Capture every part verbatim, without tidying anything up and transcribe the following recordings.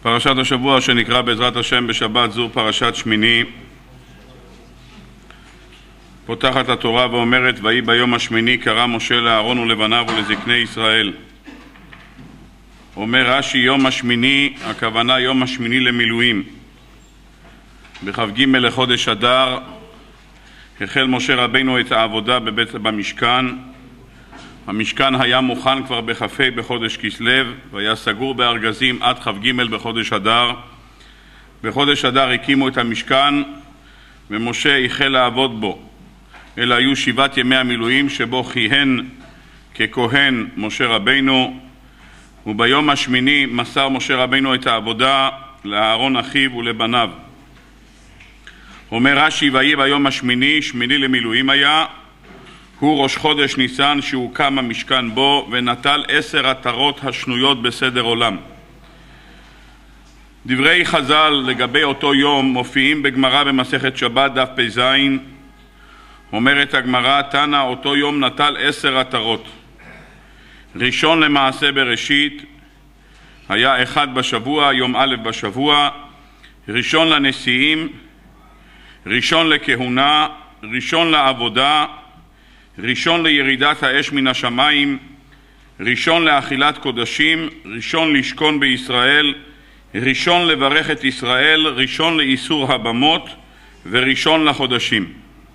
פרשת השבוע שנקרא בעזרת השם בשבת זו פרשת שמיני. פותחת התורה ואומרת: ויהי ביום השמיני קרא משה לאהרון ולבניו ולזקני ישראל. אומר רש"י, יום השמיני, הכוונה יום השמיני למילואים. בכ"ג לחודש אדר החל משה רבינו את העבודה בבית במשכן. המשכן היה מוכן כבר בכ"ה בחודש כסלו, והיה סגור בארגזים עד כ"ג בחודש אדר. בחודש אדר הקימו את המשכן ומשה החל לעבוד בו. אלה היו שבעת ימי המילואים שבו כיהן ככהן משה רבינו, וביום השמיני מסר משה רבינו את העבודה לאהרון אחיו ולבניו. אומר רש"י, ויהי ביום השמיני, שמיני למילואים היה, הוא ראש חודש ניסן שהוקם המשכן בו, ונטל עשר עטרות השנויות בסדר עולם. דברי חז"ל לגבי אותו יום מופיעים בגמרא במסכת שבת דף פ"ז. אומרת הגמרא, תנא אותו יום נטל עשר עטרות. ראשון למעשה בראשית היה אחד בשבוע, יום א' בשבוע, ראשון לנשיאים, ראשון לכהונה, ראשון לעבודה, ראשון לירידת האש מן השמיים, ראשון לאכילת קודשים, ראשון לשכון בישראל, ראשון לברך את ישראל, ראשון לאיסור הבמות, וראשון לחודשים.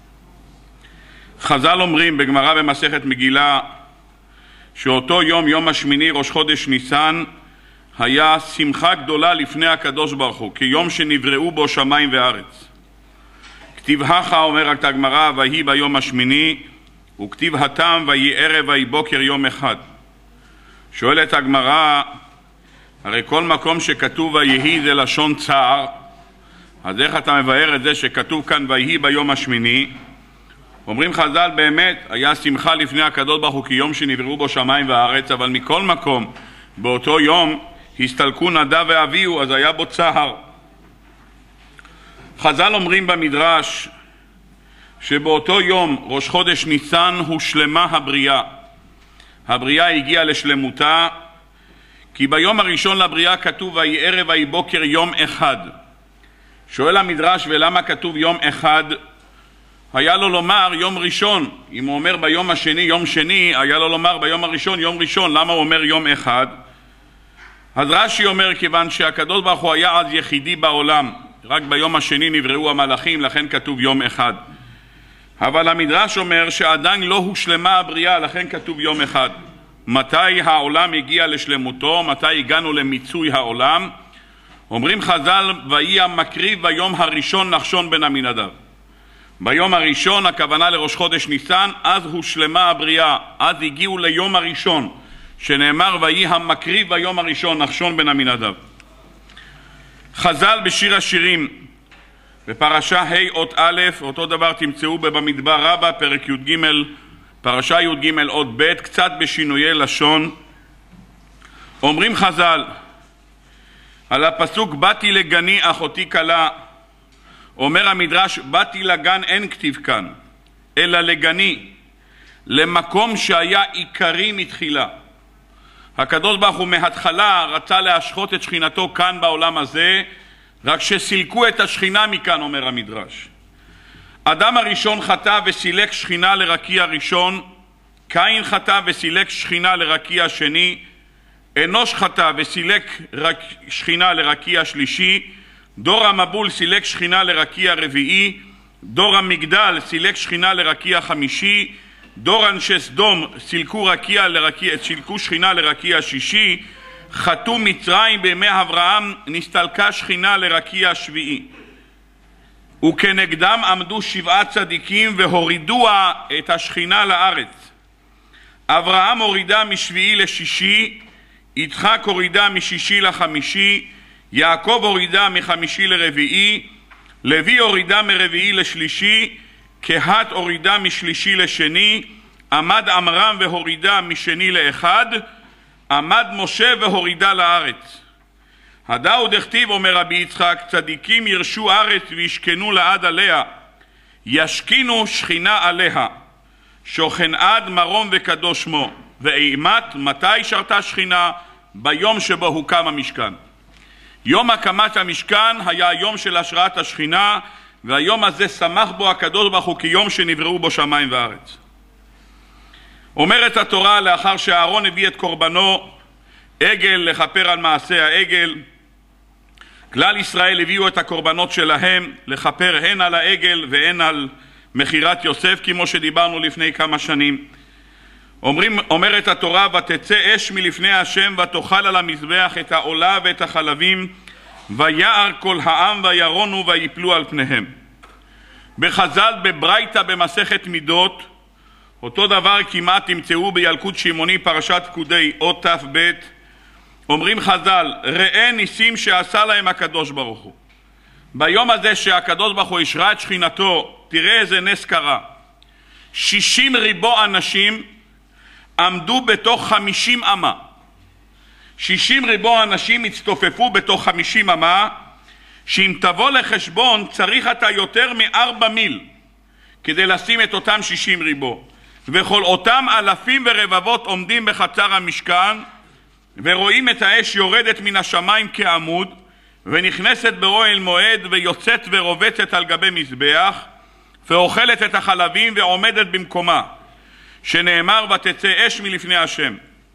חז"ל אומרים בגמרא במסכת מגילה שאותו יום, יום השמיני, ראש חודש ניסן, היה שמחה גדולה לפני הקדוש ברוך הוא, כיום שנבראו בו שמיים וארץ. כתיב הכה, אומרת הגמרא, ויהי ביום השמיני, וכתיב התם, ויהי ערב ויהי בוקר יום אחד. שואלת הגמרא, הרי כל מקום שכתוב ויהי זה לשון צער, אז איך אתה מבאר את זה שכתוב כאן ויהי ביום השמיני? אומרים חז"ל, באמת היה שמחה לפני הקדוש ברוך הוא כיום שנבראו בו שמיים וארץ, אבל מכל מקום באותו יום הסתלקו נדב ואביהו, אז היה בו צער. חז"ל אומרים במדרש שבאותו יום ראש חודש ניסן הושלמה הבריאה. הבריאה הגיעה לשלמותה, כי ביום הראשון לבריאה כתוב ויהי ערב ויהי בוקר יום אחד. שואל המדרש, ולמה כתוב יום אחד? היה לו לומר יום ראשון. אם הוא אומר ביום השני יום שני, היה לו לומר ביום הראשון יום ראשון. למה הוא אומר יום אחד? אז רש"י אומר, כיוון שהקדוש ברוך הוא היה אז יחידי בעולם, רק ביום השני נבראו המלאכים, לכן כתוב יום אחד. אבל המדרש אומר שעדיין לא הושלמה הבריאה, לכן כתוב יום אחד. מתי העולם הגיע לשלמותו? מתי הגענו למיצוי העולם? אומרים חז"ל, ויהי המקריב ביום הראשון נחשון בן עמינדב. ביום הראשון, הכוונה לראש חודש ניסן, אז הושלמה הבריאה, אז הגיעו ליום הראשון, שנאמר ויהי המקריב ביום הראשון נחשון בן עמינדב. חז"ל בשיר השירים בפרשה ה' אות א', אותו דבר תמצאו במדבר רבה, פרק י"ג, פרשה י"ג אות ב', קצת בשינויי לשון. אומרים חז"ל על הפסוק באתי לגני אחותי כלה, אומר המדרש באתי לגן אין כתיב כאן, אלא לגני, למקום שהיה עיקרי מתחילה. הקדוש ברוך הוא מההתחלה רצה להשחות את שכינתו כאן בעולם הזה, רק שסילקו את השכינה מכאן, אומר המדרש. אדם הראשון חטא וסילק שכינה לרקיע ראשון, קין חטא וסילק שכינה לרקיע שני, אנוש חטא וסילק רק שכינה לרקיע שלישי, דור המבול סילק שכינה לרקיע רביעי, דור המגדל סילק שכינה לרקיע חמישי, דור אנשי סדום סילקו רקיע לרקיע, סילקו שכינה לרקיע שישי, חטאו מצרים בימי אברהם, נסתלקה שכינה לרקיע שביעי. וכנגדם עמדו שבעה צדיקים והורידוה את השכינה לארץ. אברהם הורידה משביעי לשישי, יצחק הורידה משישי לחמישי, יעקב הורידה מחמישי לרביעי, לוי הורידה מרביעי לשלישי, קהת הורידה משלישי לשני, עמד עמרם והורידה משני לאחד, עמד משה והורידה לארץ. הדאו דכתיב, אומר רבי יצחק, צדיקים ירשו ארץ וישכנו לעד עליה, ישכינו שכינה עליה, שוכן עד מרום וקדוש שמו. ואימת, מתי שרתה שכינה? ביום שבו הוקם המשכן. יום הקמת המשכן היה היום של השראת השכינה, והיום הזה שמח בו הקדוש ברוך הוא כיום שנבראו בו שמיים וארץ. אומרת התורה, לאחר שאהרון הביא את קורבנו, עגל לכפר על מעשה העגל, כלל ישראל הביאו את הקורבנות שלהם לכפר הן על העגל והן על מחירת יוסף, כמו שדיברנו לפני כמה שנים. אומרים, אומרת התורה, ותצא אש מלפני השם ותאכל על המזבח את העולה ואת החלבים, ויער כל העם וירונו ויפלו על פניהם. בחז"ל בברייתא במסכת מידות, אותו דבר כמעט תמצאו בילקוט שמעוני פרשת פקודי אות ת"ב, אומרים חז"ל, ראה ניסים שעשה להם הקדוש ברוך הוא. ביום הזה שהקדוש ברוך הוא השרה את שכינתו, תראה איזה נס קרה. שישים ריבו אנשים עמדו בתוך חמישים אמה. שישים ריבו אנשים הצטופפו בתוך חמישים אמה, שאם תבוא לחשבון צריך אתה יותר מארבע מיל כדי לשים את אותם שישים ריבו. וכל אותם אלפים ורבבות עומדים בחצר המשכן, ורואים את האש יורדת מן השמיים כעמוד, ונכנסת באוהל מועד ויוצאת ורובצת על גבי מזבח, ואוכלת את החלבים ועומדת במקומה, שנאמר ותצא אש מלפני השם.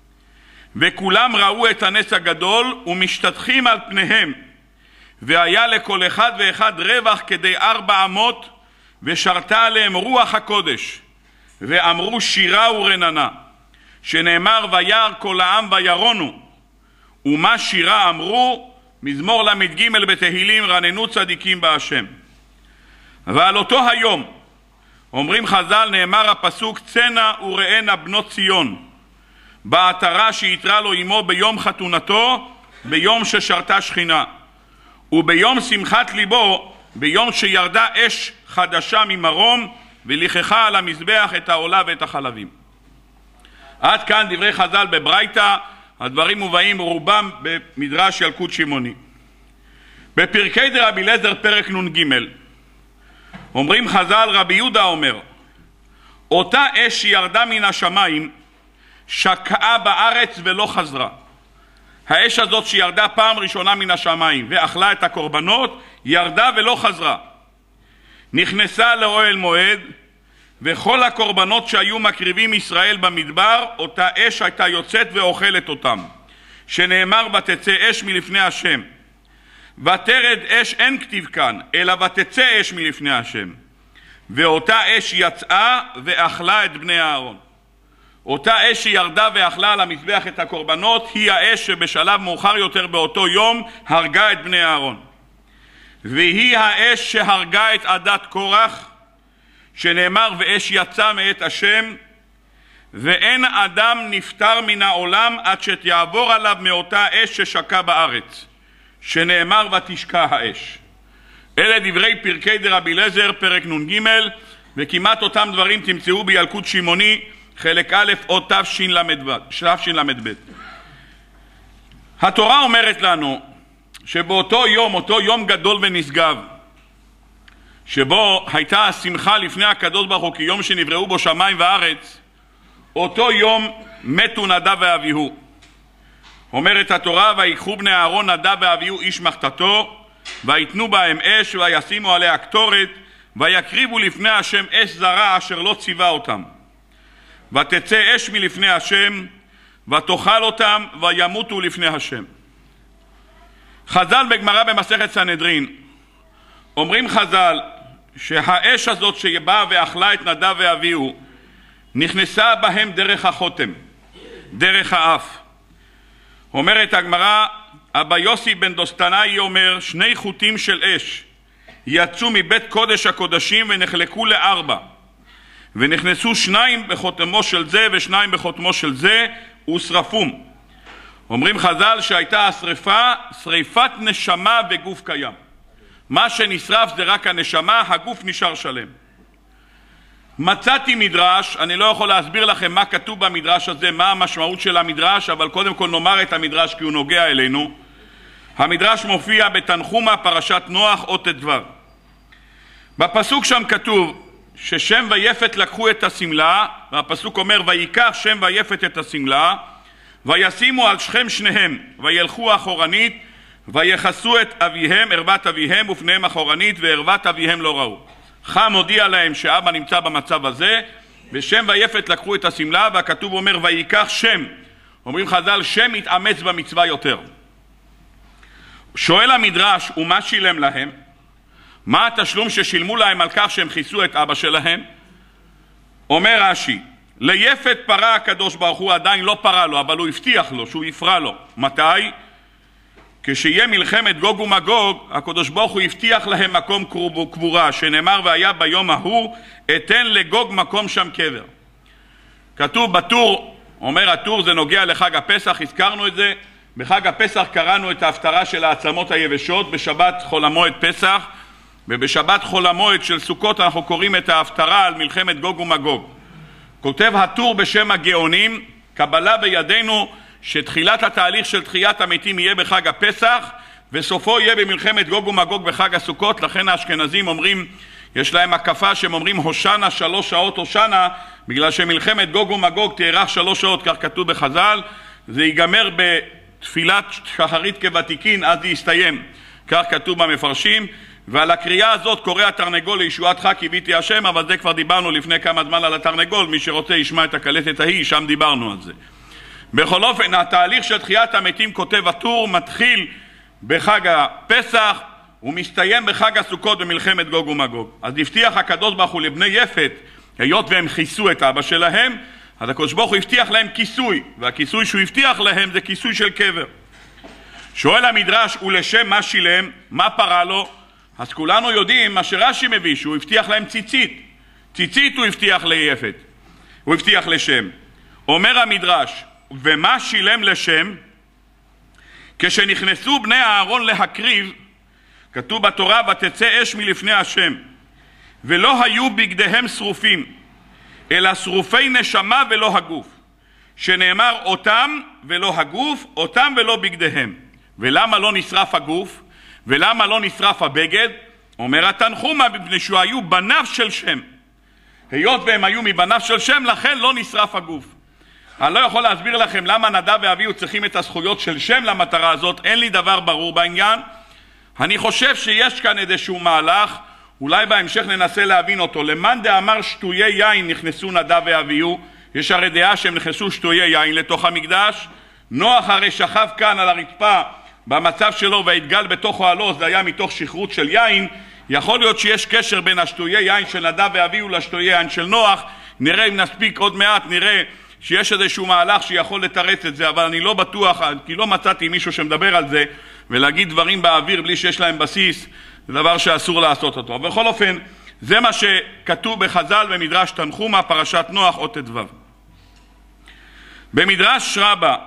וכולם ראו את הנס הגדול ומשתטחים על פניהם, והיה לכל אחד ואחד רווח כדי ארבע אמות, ושרתה עליהם רוח הקודש, ואמרו שירה ורננה, שנאמר וירא כל העם וירונו. ומה שירה אמרו? מזמור למד ג' בתהילים, רננו צדיקים בהשם. ועל אותו היום אומרים חז"ל, נאמר הפסוק, צנע וראינה בנות ציון, בעטרה שיתרה לו עמו ביום חתונתו, ביום ששרתה שכינה, וביום שמחת ליבו, ביום שירדה אש חדשה ממרום, ולכחה על המזבח את העולה ואת החלבים. עד כאן דברי חז"ל בברייתא, הדברים מובאים רובם במדרש ילקוט שמעוני. בפרקי דרבי אליעזר פרק נ"ג אומרים חז"ל, רבי יהודה אומר, אותה אש שירדה מן השמיים שקעה בארץ ולא חזרה. האש הזאת שירדה פעם ראשונה מן השמיים ואכלה את הקורבנות, ירדה ולא חזרה. נכנסה לאוהל מועד, וכל הקורבנות שהיו מקריבים ישראל במדבר, אותה אש הייתה יוצאת ואוכלת אותם, שנאמר ותצא אש מלפני השם. ותרד אש אין כתיב כאן, אלא ותצא אש מלפני השם. ואותה אש יצאה ואכלה את בני אהרון. אותה אש שירדה ואכלה על המזבח את הקורבנות, היא האש שבשלב מאוחר יותר באותו יום הרגה את בני אהרון. והיא האש שהרגה את עדת קורח, שנאמר ואש יצא מאת השם, ואין אדם נפטר מן העולם עד שתעבור עליו מאותה אש ששקע בארץ, שנאמר ותשקע האש. אלה דברי פרקי דרבי אליעזר פרק נ"ג, וכמעט אותם דברים תמצאו בילקוט שמעוני חלק א' או תשל"ב. התורה אומרת לנו שבאותו יום, אותו יום גדול ונשגב, שבו הייתה השמחה לפני הקדוש ברוך הוא כיום שנבראו בו שמיים וארץ, אותו יום מתו נדב ואביהו. אומרת התורה, ויקחו בני אהרון נדב ואביהו איש מחתתו, ויתנו בהם אש וישימו עליה קטורת, ויקריבו לפני השם אש זרה אשר לא ציווה אותם. ותצא אש מלפני השם ותאכל אותם וימותו לפני השם. חז"ל בגמרא במסכת סנהדרין אומרים חז"ל שהאש הזאת שבאה ואכלה את נדב ואביהו נכנסה בהם דרך החותם, דרך האף. אומרת הגמרא, אבא יוסי בן דוסטנאי אומר, שני חוטים של אש יצאו מבית קודש הקודשים ונחלקו לארבע, ונכנסו שניים בחותמו של זה ושניים בחותמו של זה ושרפום. אומרים חז"ל שהייתה השריפה שריפת נשמה וגוף קיים. מה שנשרף זה רק הנשמה, הגוף נשאר שלם. מצאתי מדרש, אני לא יכול להסביר לכם מה כתוב במדרש הזה, מה המשמעות של המדרש, אבל קודם כל נאמר את המדרש כי הוא נוגע אלינו. המדרש מופיע בתנחומה פרשת נוח אות ט"ו. בפסוק שם כתוב ששם ויפת לקחו את הסמלה, והפסוק אומר ויקח שם ויפת את הסמלה, וישימו על שכם שניהם וילכו אחורנית, ויחסו את אביהם, ערוות אביהם, ופניהם אחורנית, וערוות אביהם לא ראו. חם הודיע להם שאבא נמצא במצב הזה, ושם ויפת לקחו את הסמלה, והכתוב אומר ויקח שם. אומרים חז"ל, שם מתאמץ במצווה יותר. שואל המדרש, ומה שילם להם? מה התשלום ששילמו להם על כך שהם חיסו את אבא שלהם? אומר רש"י, ליפת פרה הקדוש ברוך הוא, עדיין לא פרה לו, אבל הוא הבטיח לו שהוא יפרע לו. מתי? כשיהיה מלחמת גוג ומגוג, הקדוש ברוך הוא הבטיח להם מקום קבורה, שנאמר והיה ביום ההוא אתן לגוג מקום שם קבר. כתוב בטור, אומר הטור, זה נוגע לחג הפסח, הזכרנו את זה. בחג הפסח קראנו את ההפטרה של העצמות היבשות, בשבת חול המועד פסח, ובשבת חול המועד של סוכות אנחנו קוראים את ההפטרה על מלחמת גוג ומגוג. כותב הטור בשם הגאונים, קבלה בידינו שתחילת התהליך של תחיית המתים יהיה בחג הפסח, וסופו יהיה במלחמת גוג ומגוג בחג הסוכות. לכן האשכנזים אומרים, יש להם הקפה שהם אומרים הושנה שלוש שעות הושנה, בגלל שמלחמת גוג ומגוג תארך שלוש שעות, כך כתוב בחז"ל. זה ייגמר בתפילת שחרית כוותיקין, אז זה יסתיים, כך כתוב במפרשים. ועל הקריאה הזאת קורא התרנגול לישועתך קיוויתי השם, אבל זה כבר דיברנו לפני כמה זמן על התרנגול, מי שרוצה ישמע את הקלטת ההיא, שם דיברנו על זה. בכל אופן, התהליך של תחיית המתים, כותב הטור, מתחיל בחג הפסח ומסתיים בחג הסוכות במלחמת גוג ומגוג. אז הבטיח הקדוש ברוך הוא לבני יפת, היות והם חיסו את אבא שלהם, אז הקדוש ברוך הוא הבטיח להם כיסוי, והכיסוי שהוא הבטיח להם זה כיסוי של קבר. שואל המדרש, ולשם מה שילם? מה פרה לו? אז כולנו יודעים מה שרש"י מביא, שהוא הבטיח להם ציצית. ציצית הוא הבטיח ליפת, הוא הבטיח לשם. אומר המדרש, ומה שילם לשם? כשנכנסו בני אהרון להקריב, כתוב בתורה ותצא אש מלפני השם, ולא היו בגדיהם שרופים, אלא שרופי נשמה ולא הגוף, שנאמר אותם ולא הגוף, אותם ולא בגדיהם. ולמה לא נשרף הגוף? ולמה לא נשרף הבגד? אומר התנחומה, מפני שהיו בניו של שם. היות והם היו מבניו של שם, לכן לא נשרף הגוף. אני לא יכול להסביר לכם למה נדב ואביהו צריכים את הזכויות של שם למטרה הזאת, אין לי דבר ברור בעניין. אני חושב שיש כאן איזשהו מהלך, אולי בהמשך ננסה להבין אותו. למאן דאמר שטויי יין נכנסו נדב ואביהו, יש הרי דעה שהם נכנסו שטויי יין לתוך המקדש. נוח הרי שכב כאן על הרצפה במצב שלו והתגל בתוך אוהלו, זה היה מתוך שכרות של יין. יכול להיות שיש קשר בין השטויי יין של נדב ואביהו לשטויי יין של נוח. נראה אם נספיק עוד מעט, נראה שיש איזשהו מהלך שיכול לתרץ את זה, אבל אני לא בטוח, כי לא מצאתי מישהו שמדבר על זה, ולהגיד דברים באוויר בלי שיש להם בסיס, זה דבר שאסור לעשות אותו. בכל אופן, זה מה שכתוב בחז"ל במדרש תנחומה, פרשת נוח, אות ט"ו. במדרש רבה,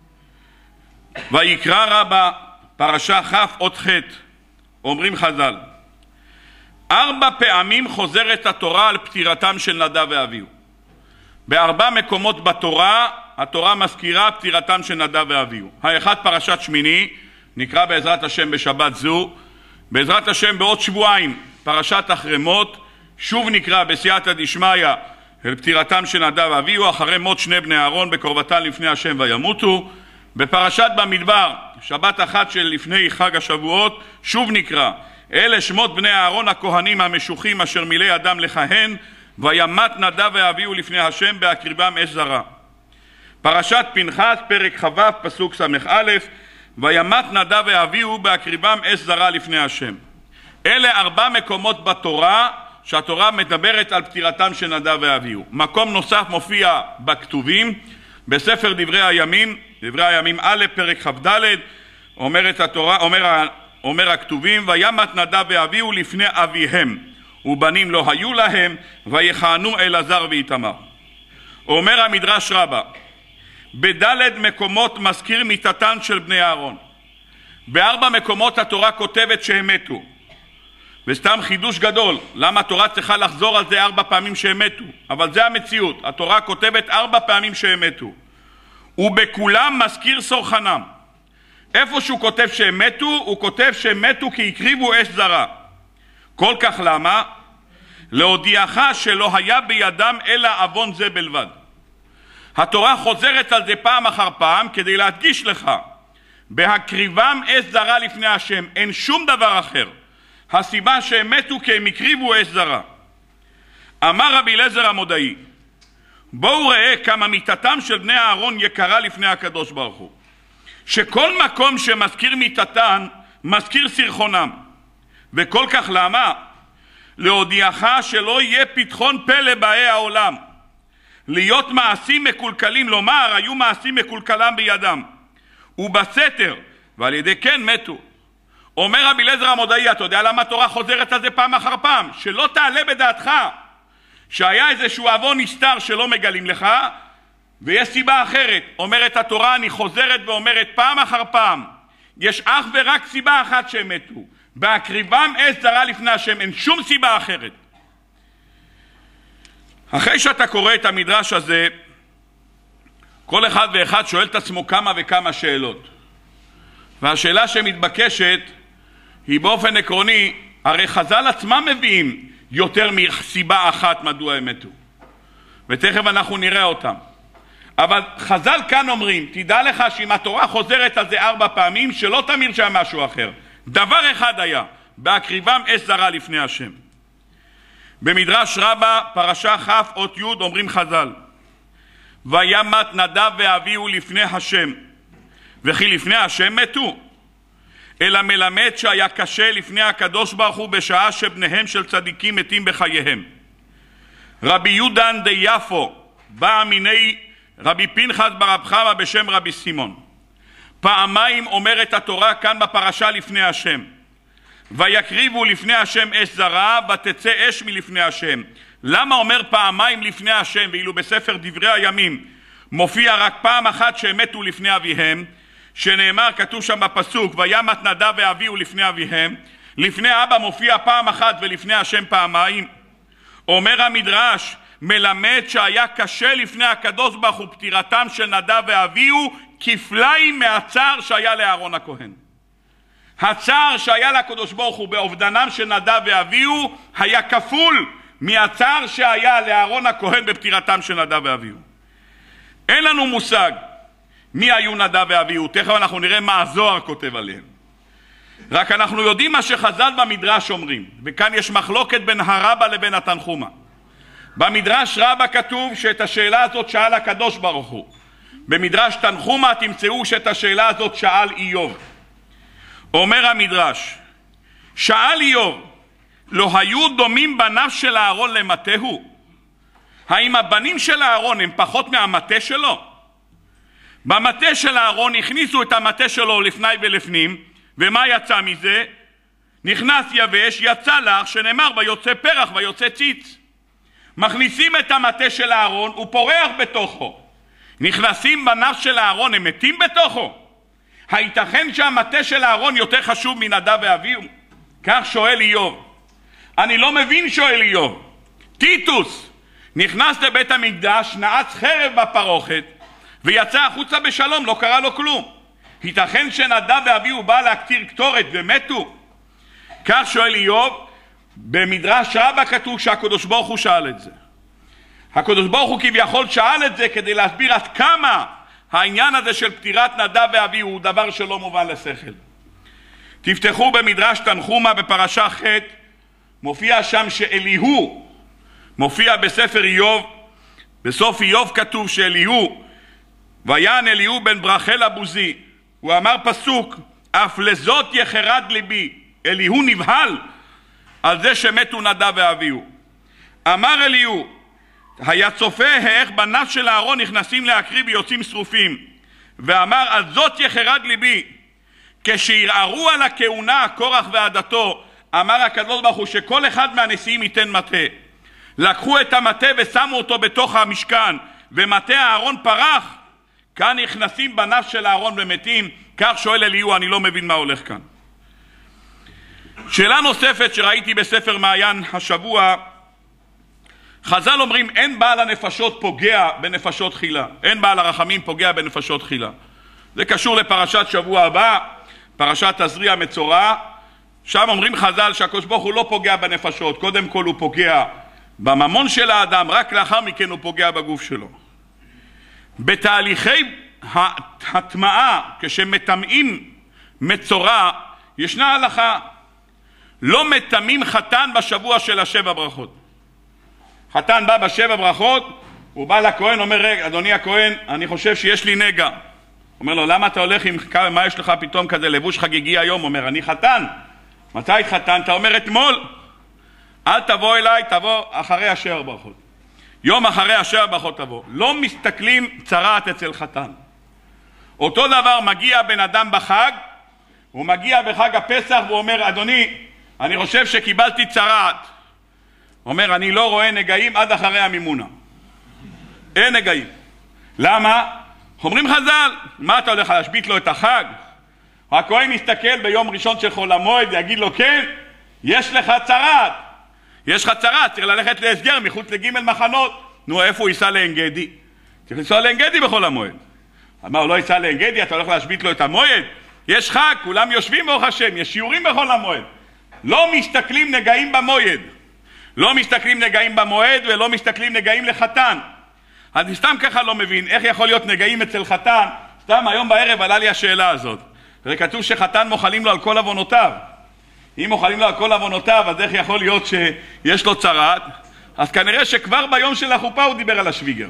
ויקרא רבה, פרשה כ' אות ח', אומרים חז"ל, ארבע פעמים חוזרת התורה על פטירתם של נדב ואביהו. בארבע מקומות בתורה, התורה מזכירה פטירתם של נדב ואביהו. האחד פרשת שמיני, נקרא בעזרת השם בשבת זו. בעזרת השם בעוד שבועיים, פרשת החרמות, שוב נקרא בסייעתא דשמיא אל פטירתם של נדב ואביהו, אחרי מות שני בני אהרון בקרבתם לפני השם וימותו. בפרשת במדבר, שבת אחת של לפני חג השבועות, שוב נקרא, אלה שמות בני אהרון הכהנים המשוחים אשר מילא אדם לכהן, וימת נדב ואביהו לפני השם בהקריבם אש זרה. פרשת פנחס, פרק כ"ו, פסוק ס"א, וימת נדב ואביהו בהקריבם אש זרה לפני השם. אלה ארבע מקומות בתורה שהתורה מדברת על פטירתם של נדב ואביהו. מקום נוסף מופיע בכתובים, בספר דברי הימים, דברי הימים א', פרק כ"ד, אומרת התורה, אומר, אומר הכתובים, וימת נדב ואביהו לפני אביהם, ובנים לא היו להם, ויכהנו אלעזר ואיתמר. אומר המדרש רבה, בדלת מקומות מזכיר מיתתן של בני אהרון. בארבע מקומות התורה כותבת שהם מתו. וסתם חידוש גדול, למה התורה צריכה לחזור על זה ארבע פעמים שהם מתו? אבל זה המציאות, התורה כותבת ארבע פעמים שהם מתו. ובכולם מזכיר סורחנם. איפה שהוא כותב שהם מתו, הוא כותב שהם מתו כי הקריבו אש זרה. כל כך למה? להודיעך שלא היה בידם אלא אבון זה בלבד. התורה חוזרת על זה פעם אחר פעם כדי להדגיש לך, בהקריבם אש זרה לפני השם, אין שום דבר אחר. הסיבה שהם מתו כי הם הקריבו אש זרה. אמר רבי אליעזר המודעי, בואו ראה כמה מיתתם של בני אהרון יקרה לפני הקדוש ברוך הוא, שכל מקום שמזכיר מיתתן מזכיר סרחונם. וכל כך למה? להודיעך שלא יהיה פתחון פה לבאי העולם, להיות מעשים מקולקלים, לומר היו מעשים מקולקלם בידם ובסתר, ועל ידי כן מתו. אומר רבי אליעזר המודעי, אתה יודע למה התורה חוזרת על זה פעם אחר פעם? שלא תעלה בדעתך שהיה איזשהו עוון נסתר שלא מגלים לך ויש סיבה אחרת. אומרת התורה, אני חוזרת ואומרת פעם אחר פעם, יש אך ורק סיבה אחת שהם מתו, בהקריבם אש זרה לפני השם, אין שום סיבה אחרת. אחרי שאתה קורא את המדרש הזה, כל אחד ואחד שואל את עצמו כמה וכמה שאלות, והשאלה שמתבקשת היא באופן עקרוני, הרי חז"ל עצמם מביאים יותר מסיבה אחת מדוע הם מתו, ותכף אנחנו נראה אותם. אבל חז"ל כאן אומרים, תדע לך שאם התורה חוזרת על זה ארבע פעמים, שלא תמיר שם משהו אחר. דבר אחד היה, בהקריבם אש זרה לפני השם. במדרש רבה, פרשה כ' אות י', אומרים חז"ל, וימת נדב ואביהו לפני השם, וכי לפני השם מתו, אלא מלמד שהיה קשה לפני הקדוש ברוך הוא בשעה שבניהם של צדיקים מתים בחייהם. רבי יודן די יפו בא מיני רבי פנחס ברב חמא בשם רבי סימון. פעמיים אומרת התורה כאן בפרשה לפני השם, ויקריבו לפני השם אש זרה ותצא אש מלפני השם. למה אומר פעמיים לפני השם, ואילו בספר דברי הימים מופיע רק פעם אחת שהם מתו לפני אביהם, שנאמר, כתוב שם בפסוק, וימת נדב ואביהו לפני אביהם, לפני אבא מופיע פעם אחת ולפני השם פעמיים. אומר המדרש, מלמד שהיה קשה לפני הקדוש ברוך הוא פטירתם של נדב ואביהו כפליים מהצער שהיה לאהרון הכהן. הצער שהיה לקדוש ברוך הוא באובדנם של נדב ואביהו היה כפול מהצער שהיה לאהרון הכהן בפטירתם של נדב ואביהו. אין לנו מושג מי היו נדב ואביהו, תכף אנחנו נראה מה הזוהר כותב עליהם. רק אנחנו יודעים מה שחז"ל במדרש אומרים, וכאן יש מחלוקת בין הרבה לבין התנחומה. במדרש רבה כתוב שאת השאלה הזאת שאל הקדוש ברוך הוא. במדרש תנחומה תמצאו שאת השאלה הזאת שאל איוב. אומר המדרש, שאל איוב, לא היו דומים בניו של אהרון למטהו? האם הבנים של אהרון הם פחות מהמטה שלו? במטה של אהרון הכניסו את המטה שלו לפני ולפנים, ומה יצא מזה? נכנס יבש, יצא לך, שנאמר ויוצא פרח ויוצא ציץ. מכניסים את המטה של אהרון, הוא פורח בתוכו. נכנסים בניו של אהרון, הם מתים בתוכו. הייתכן שהמטה של אהרון יותר חשוב מנדב ואביהו? כך שואל איוב. אני לא מבין, שואל איוב. טיטוס נכנס לבית המקדש, נעץ חרב בפרוכת ויצא החוצה בשלום, לא קרה לו כלום. ייתכן שנדב ואביהו בא להקטיר קטורת ומתו? כך שואל איוב. במדרש רבה כתוב שהקדוש ברוך הוא שאל את זה. הקדוש ברוך הוא כביכול שאל את זה כדי להסביר עד כמה העניין הזה של פטירת נדב ואביהו הוא דבר שלא מובן לשכל. תפתחו במדרש תנחומה בפרשה ח', מופיע שם שאליהו, מופיע בספר איוב, בסוף איוב כתוב שאליהו, ויען אליהו בן ברכל הבוזי, הוא אמר פסוק, אף לזאת יחרד ליבי. אליהו נבהל על זה שמתו נדב ואביהו. אמר אליהו, היה צופה איך בניו של אהרון נכנסים להקריב ויוצאים שרופים, ואמר על זאת יחרד ליבי. כשירערו על הכהונה קורח ועדתו, אמר הקדוש ברוך הוא שכל אחד מהנשיאים ייתן מטה. לקחו את המטה ושמו אותו בתוך המשכן, ומטה אהרון פרח. כאן נכנסים בניו של אהרון ומתים. כך שואל אליהו, אני לא מבין מה הולך כאן. שאלה נוספת שראיתי בספר מעיין השבוע, חז"ל אומרים אין בעל הנפשות פוגע בנפשות חילה, אין בעל הרחמים פוגע בנפשות חילה. זה קשור לפרשת שבוע הבא, פרשת תזריע מצורע. שם אומרים חז"ל שהקדוש ברוך הוא לא פוגע בנפשות, קודם כל הוא פוגע בממון של האדם, רק לאחר מכן הוא פוגע בגוף שלו. בתהליכי הטמעה, כשמטמאים מצורע, ישנה הלכה. לא מטמאים חתן בשבוע של השבע ברכות. חתן בא בשבע ברכות, הוא בא לכהן, אומר, רגע, אדוני הכהן, אני חושב שיש לי נגע. אומר לו, למה אתה הולך עם, מה יש לך פתאום כזה לבוש חגיגי היום? אומר, אני חתן. מתי התחתנת? אומר, אתמול. אל תבוא אליי, תבוא אחרי השבע ברכות. יום אחרי השבע ברכות תבוא. לא מסתכלים צרעת אצל חתן. אותו דבר מגיע בן אדם בחג, הוא מגיע בחג הפסח והוא אומר, אדוני, אני חושב שקיבלתי צרעת. אומר, אני לא רואה נגעים עד אחרי המימונה. אין נגעים. למה? אומרים חז"ל, מה אתה הולך להשבית לו את החג? הכהן יסתכל ביום ראשון של חול המועד, יגיד לו, כן, יש לך צרעת. יש לך צרעת, צריך ללכת להסגר מחוץ לג' מחנות. נו, איפה הוא ייסע לעין גדי? צריך לנסוע לעין גדי בחול המועד. אמר, הוא לא ייסע לעין גדי, אתה הולך להשבית לו את המועד? יש חג, כולם יושבים ברוך השם, יש שיעורים בחול המועד. לא מסתכלים נגעים במועד. לא מסתכלים נגעים במועד ולא מסתכלים נגעים לחתן. אני סתם ככה לא מבין, איך יכול להיות נגעים אצל חתן? סתם היום בערב עלה לי השאלה הזאת. וכתוב שחתן מוחלים לו על כל עוונותיו. אם מוחלים לו על כל עוונותיו, אז איך יכול להיות שיש לו צרעת? אז כנראה שכבר ביום של החופה הוא דיבר על השוויגר.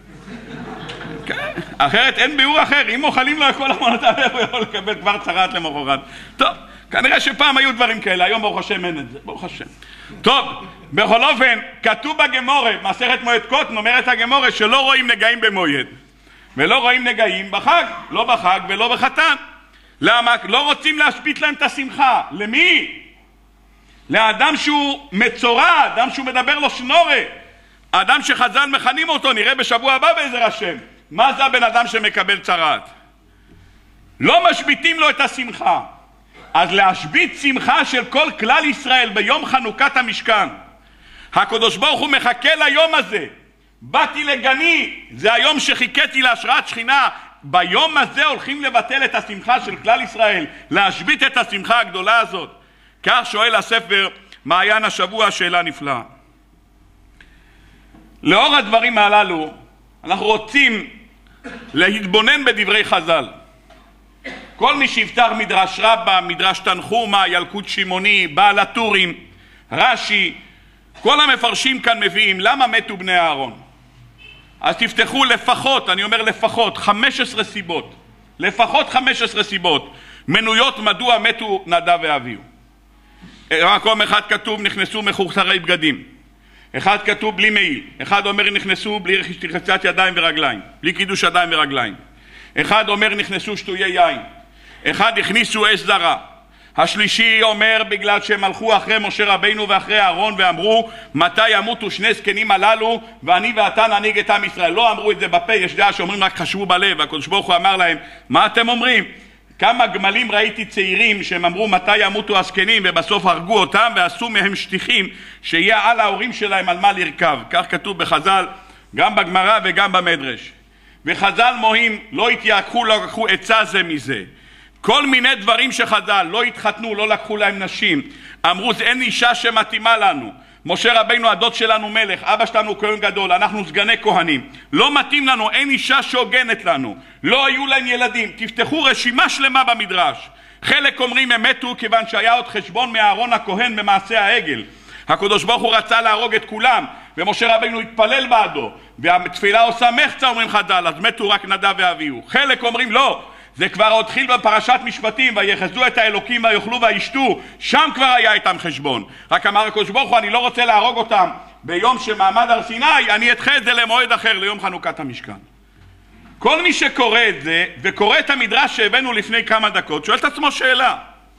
כן, אחרת אין ביאור אחר. אם מוחלים לו על כל עוונותיו, הוא יכול לקבל כבר צרעת למחרת. טוב, כנראה שפעם היו דברים כאלה, היום ברוך השם אין את זה, ברוך השם. טוב, בכל אופן, כתוב בגמורה, מסכת מועד קוטן, אומרת הגמורה שלא רואים נגעים במועד, ולא רואים נגעים בחג, לא בחג ולא בחתן. למה? לא רוצים להשבית להם את השמחה. למי? לאדם שהוא מצורע, אדם שהוא מדבר לו שנורה, אדם שחז"ל מכנים אותו, נראה בשבוע הבא בעזר השם. מה זה הבן אדם שמקבל צרעת? לא משביתים לו את השמחה. אז להשבית שמחה של כל כלל ישראל ביום חנוכת המשכן. הקדוש ברוך הוא מחכה ליום הזה. באתי לגני, זה היום שחיכיתי להשראת שכינה. ביום הזה הולכים לבטל את השמחה של כלל ישראל, להשבית את השמחה הגדולה הזאת. כך שואל הספר מעיין השבוע, שאלה נפלאה. לאור הדברים הללו, אנחנו רוצים להתבונן בדברי חז"ל. כל מי שיפתח מדרש רבה, מדרש תנחומה, ילקוט שמעוני, בעל הטורים, רש"י, כל המפרשים כאן מביאים למה מתו בני אהרון. אז תפתחו לפחות, אני אומר לפחות, חמש עשרה סיבות, לפחות חמש עשרה סיבות מנויות מדוע מתו נדב ואביהו. במקום אחד כתוב נכנסו מחוסרי בגדים, אחד כתוב בלי מעיל, אחד אומר נכנסו בלי רחיצת ידיים ורגליים, בלי קידוש ידיים ורגליים, אחד אומר נכנסו שטויי יין, אחד הכניסו אש זרה, השלישי אומר בגלל שהם הלכו אחרי משה רבינו ואחרי אהרון ואמרו מתי ימותו שני זקנים הללו ואני ואתה ננהיג את עם ישראל. לא אמרו את זה בפה, יש דעה שאומרים רק חשבו בלב. הקדוש ברוך הוא אמר להם, מה אתם אומרים? כמה גמלים ראיתי צעירים שהם אמרו מתי ימותו הזקנים ובסוף הרגו אותם ועשו מהם שטיחים שיהיה על ההורים שלהם על מה לרכב. כך כתוב בחז"ל, גם בגמרא וגם במדרש. וחז"ל מוהים, לא התייעקו, לא לקחו עצה זה מזה. כל מיני דברים שחז"ל לא התחתנו, לא לקחו להם נשים, אמרו זה אין אישה שמתאימה לנו. משה רבינו הדוד שלנו מלך, אבא שלנו כהן גדול, אנחנו סגני כהנים, לא מתאים לנו, אין אישה שהוגנת לנו, לא היו להם ילדים. תפתחו רשימה שלמה במדרש. חלק אומרים הם מתו כיוון שהיה עוד חשבון מאהרון הכהן במעשה העגל. הקדוש ברוך הוא רצה להרוג את כולם ומשה רבינו התפלל בעדו והתפילה עושה מחצה, אומרים חז"ל, אז מתו רק נדב ואביהו. חלק אומרים לא, זה כבר התחיל בפרשת משפטים, ויחסדו את האלוקים ויאכלו וישתו, שם כבר היה איתם חשבון. רק אמר הקדוש ברוך הוא, אני לא רוצה להרוג אותם ביום שמעמד הר סיני, אני אדחה את זה למועד אחר, ליום חנוכת המשכן. כל מי שקורא את זה וקורא את המדרש שהבאנו לפני כמה דקות שואל את עצמו שאלה.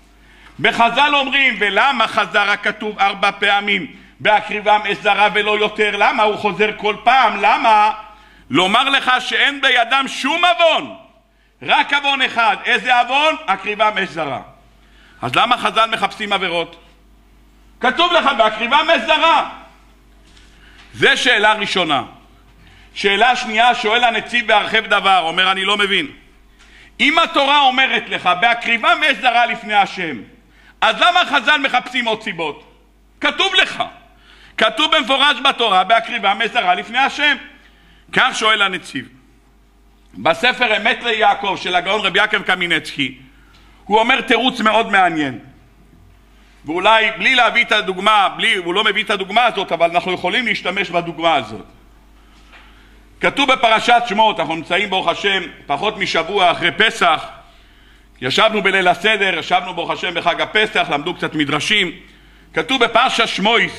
בחז"ל אומרים, ולמה חזר הכתוב ארבע פעמים בהקריבם אש זרה ולא יותר? למה הוא חוזר כל פעם? למה? לומר לך שאין בידם שום עוון, רק עוון אחד. איזה עוון? הקריבם אש זרה. אז למה חז"ל מחפשים עבירות? כתוב לך בהקריבם אש זרה. זה שאלה ראשונה. שאלה שנייה, שואל הנציב בהרחב דבר, אומר אני לא מבין. אם התורה אומרת לך בהקריבם אש זרה לפני השם, אז למה חז"ל מחפשים עוד סיבות? כתוב לך, כתוב במפורש בתורה בהקריבם אש זרה לפני השם. כך שואל הנציב, בספר אמת ליעקב של הגאון רבי יעקב קמינצקי, הוא אומר תירוץ מאוד מעניין. ואולי בלי להביא את הדוגמה, בלי, הוא לא מביא את הדוגמה הזאת, אבל אנחנו יכולים להשתמש בדוגמה הזאת. כתוב בפרשת שמות, אנחנו נמצאים ברוך השם פחות משבוע אחרי פסח, ישבנו בליל הסדר, ישבנו ברוך השם בחג הפסח, למדו קצת מדרשים. כתוב בפרשת שמויס,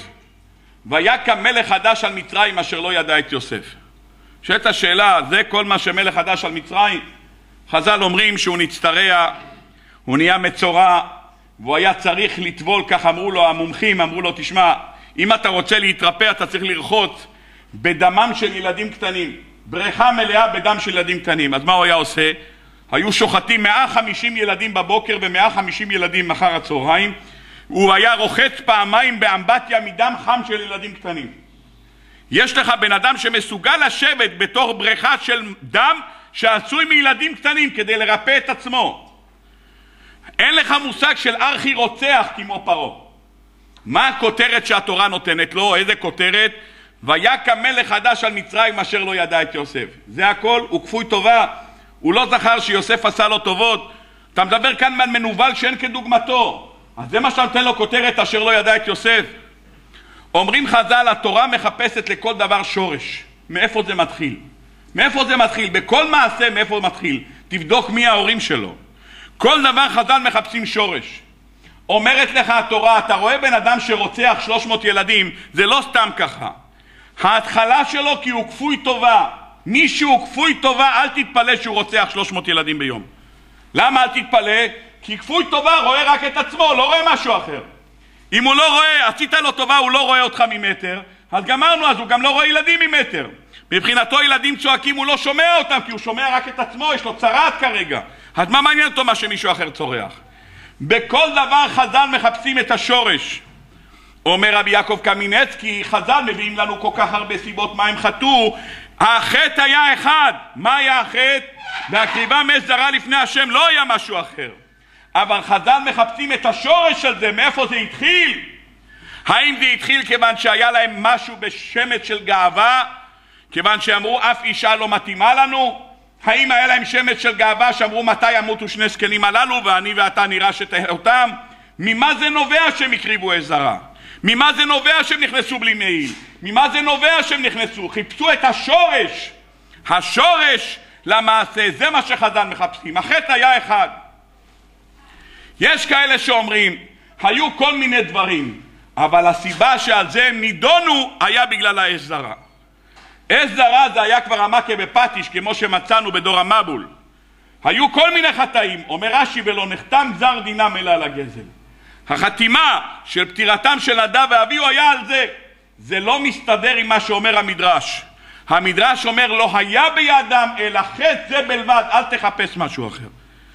ויקם מלך חדש על מצרים אשר לא ידע את יוסף. שאת השאלה, זה כל מה שמלך חדש על מצרים? חז"ל אומרים שהוא נצטרע, הוא נהיה מצורע, והוא היה צריך לטבול, כך אמרו לו המומחים, אמרו לו, תשמע, אם אתה רוצה להתרפא אתה צריך לרחוץ בדמם של ילדים קטנים, בריכה מלאה בדם של ילדים קטנים. אז מה הוא היה עושה? היו שוחטים מאה וחמישים ילדים בבוקר ו-מאה וחמישים ילדים מחר הצהריים, הוא היה רוחץ פעמיים באמבטיה מדם חם של ילדים קטנים. יש לך בן אדם שמסוגל לשבת בתוך בריכה של דם שעשוי מילדים קטנים כדי לרפא את עצמו. אין לך מושג של ארכי רוצח כמו פרעה. מה הכותרת שהתורה נותנת לו? איזה כותרת? ויקם מלך חדש על מצרים אשר לא ידע את יוסף. זה הכל, הוא כפוי טובה, הוא לא זכר שיוסף עשה לו טובות. אתה מדבר כאן על מנוול שאין כדוגמתו, אז זה מה שאתה נותן לו כותרת אשר לא ידע את יוסף. אומרים חז"ל, התורה מחפשת לכל דבר שורש. מאיפה זה מתחיל? מאיפה זה מתחיל? בכל מעשה מאיפה זה מתחיל? תבדוק מי ההורים שלו. כל דבר חז"ל מחפשים שורש. אומרת לך התורה, אתה רואה בן אדם שרוצח שלוש מאות ילדים, זה לא סתם ככה. ההתחלה שלו כי הוא כפוי טובה. מי שהוא כפוי טובה, אל תתפלא שהוא רוצח שלוש מאות ילדים ביום. למה אל תתפלא? כי כפוי טובה רואה רק את עצמו, לא רואה משהו אחר. אם הוא לא רואה, עשית לו טובה, הוא לא רואה אותך ממטר, אז גמרנו, אז הוא גם לא רואה ילדים ממטר. מבחינתו ילדים צועקים, הוא לא שומע אותם, כי הוא שומע רק את עצמו, יש לו צרעת כרגע. אז מה מעניין אותו מה שמישהו אחר צורח? בכל דבר חז"ל מחפשים את השורש. אומר רבי יעקב קמינצקי, חז"ל מביאים לנו כל כך הרבה סיבות מה הם חטאו. החטא היה אחד. מה היה החטא? בהקריבה מש זרה לפני השם, לא היה משהו אחר. אבל חז"ל מחפשים את השורש של זה, מאיפה זה התחיל? האם זה התחיל כיוון שהיה להם משהו בשמץ של גאווה? כיוון שאמרו אף אישה לא מתאימה לנו? האם היה להם שמץ של גאווה שאמרו מתי ימותו שני זקנים הללו ואני ואתה נירש אותם? ממה זה נובע שהם הקריבו אש זרה? ממה זה נובע שהם נכנסו בלי מעיל? ממה זה נובע שהם נכנסו? חיפשו את השורש. השורש למעשה, זה מה שחז"ל מחפשים. החטא היה אחד. יש כאלה שאומרים, היו כל מיני דברים, אבל הסיבה שעל זה הם נידונו היה בגלל האש זרה. אש זרה זה היה כבר המכה בפטיש, כמו שמצאנו בדור המבול. היו כל מיני חטאים, אומר רש"י, ולא נחתם גזר דינם אלא על הגזל. החתימה של פטירתם של נדב ואביהו היה על זה. זה לא מסתדר עם מה שאומר המדרש. המדרש אומר לא היה בידם אלא חטא זה בלבד, אל תחפש משהו אחר.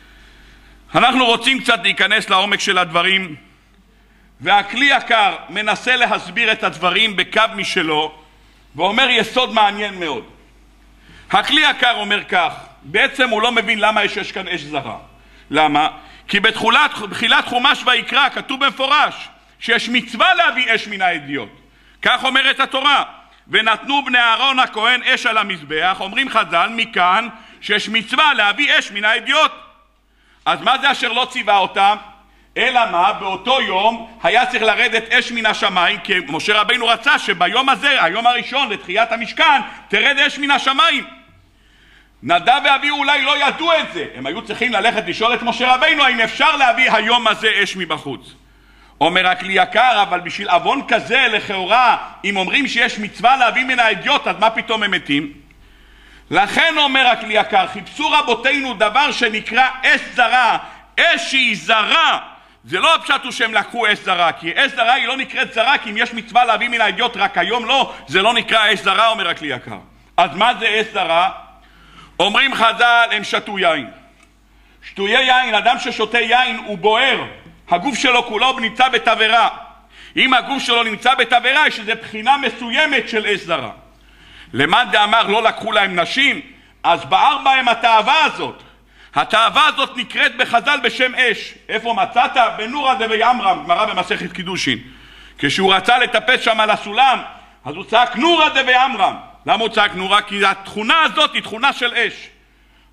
אנחנו רוצים קצת להיכנס לעומק של הדברים, והכלי יקר מנסה להסביר את הדברים בקו משלו, ואומר יסוד מעניין מאוד. הכלי יקר אומר כך, בעצם הוא לא מבין למה יש, יש כאן אש זרה. למה? כי בתחילת, בתחילת חומש ויקרא כתוב במפורש שיש מצווה להביא אש מן האדיוט. כך אומרת התורה, ונתנו בני אהרון הכהן אש על המזבח. אומרים חז"ל מכאן שיש מצווה להביא אש מן האדיוט. אז מה זה אשר לא ציווה אותם? אלא מה? באותו יום היה צריך לרדת אש מן השמיים, כי משה רבינו רצה שביום הזה, היום הראשון לתחיית המשכן, תרד אש מן השמיים. נדב ואביהו אולי לא ידעו את זה, הם היו צריכים ללכת לשאול את משה רבינו האם אפשר להביא היום הזה אש מבחוץ. אומר הכלי יקר, אבל בשביל אבון כזה לכאורה, אם אומרים שיש מצווה להביא מן האדיוט, אז מה פתאום הם מתים? לכן אומר הכלי יקר, חיפשו רבותינו דבר שנקרא אש זרה. אש שהיא זרה, זה לא הפשט הוא שהם לקחו אש זרה, כי אש זרה היא לא נקראת זרה, כי אם יש מצווה להביא מן האדיוט רק היום לא, זה לא נקרא אש זרה, אומר הכלי יקר. אז מה זה אש זרה? אומרים חז"ל, הם שתו יין. שתויי יין, אדם ששותה יין הוא בוער, הגוף שלו כולו נמצא בתברה. אם הגוף שלו נמצא בתברה, יש איזו בחינה מסוימת של אש זרה. למאן דאמר לא לקחו להם נשים, אז בער בהם התאווה הזאת. התאווה הזאת נקראת בחז"ל בשם אש. איפה מצאת? בנורא דבי עמרם, גמרא במסכת קידושין. כשהוא רצה לטפס שם על הסולם, אז הוא צעק נורא דבי עמרם. למה הוא צעק נורא? כי התכונה הזאת היא תכונה של אש.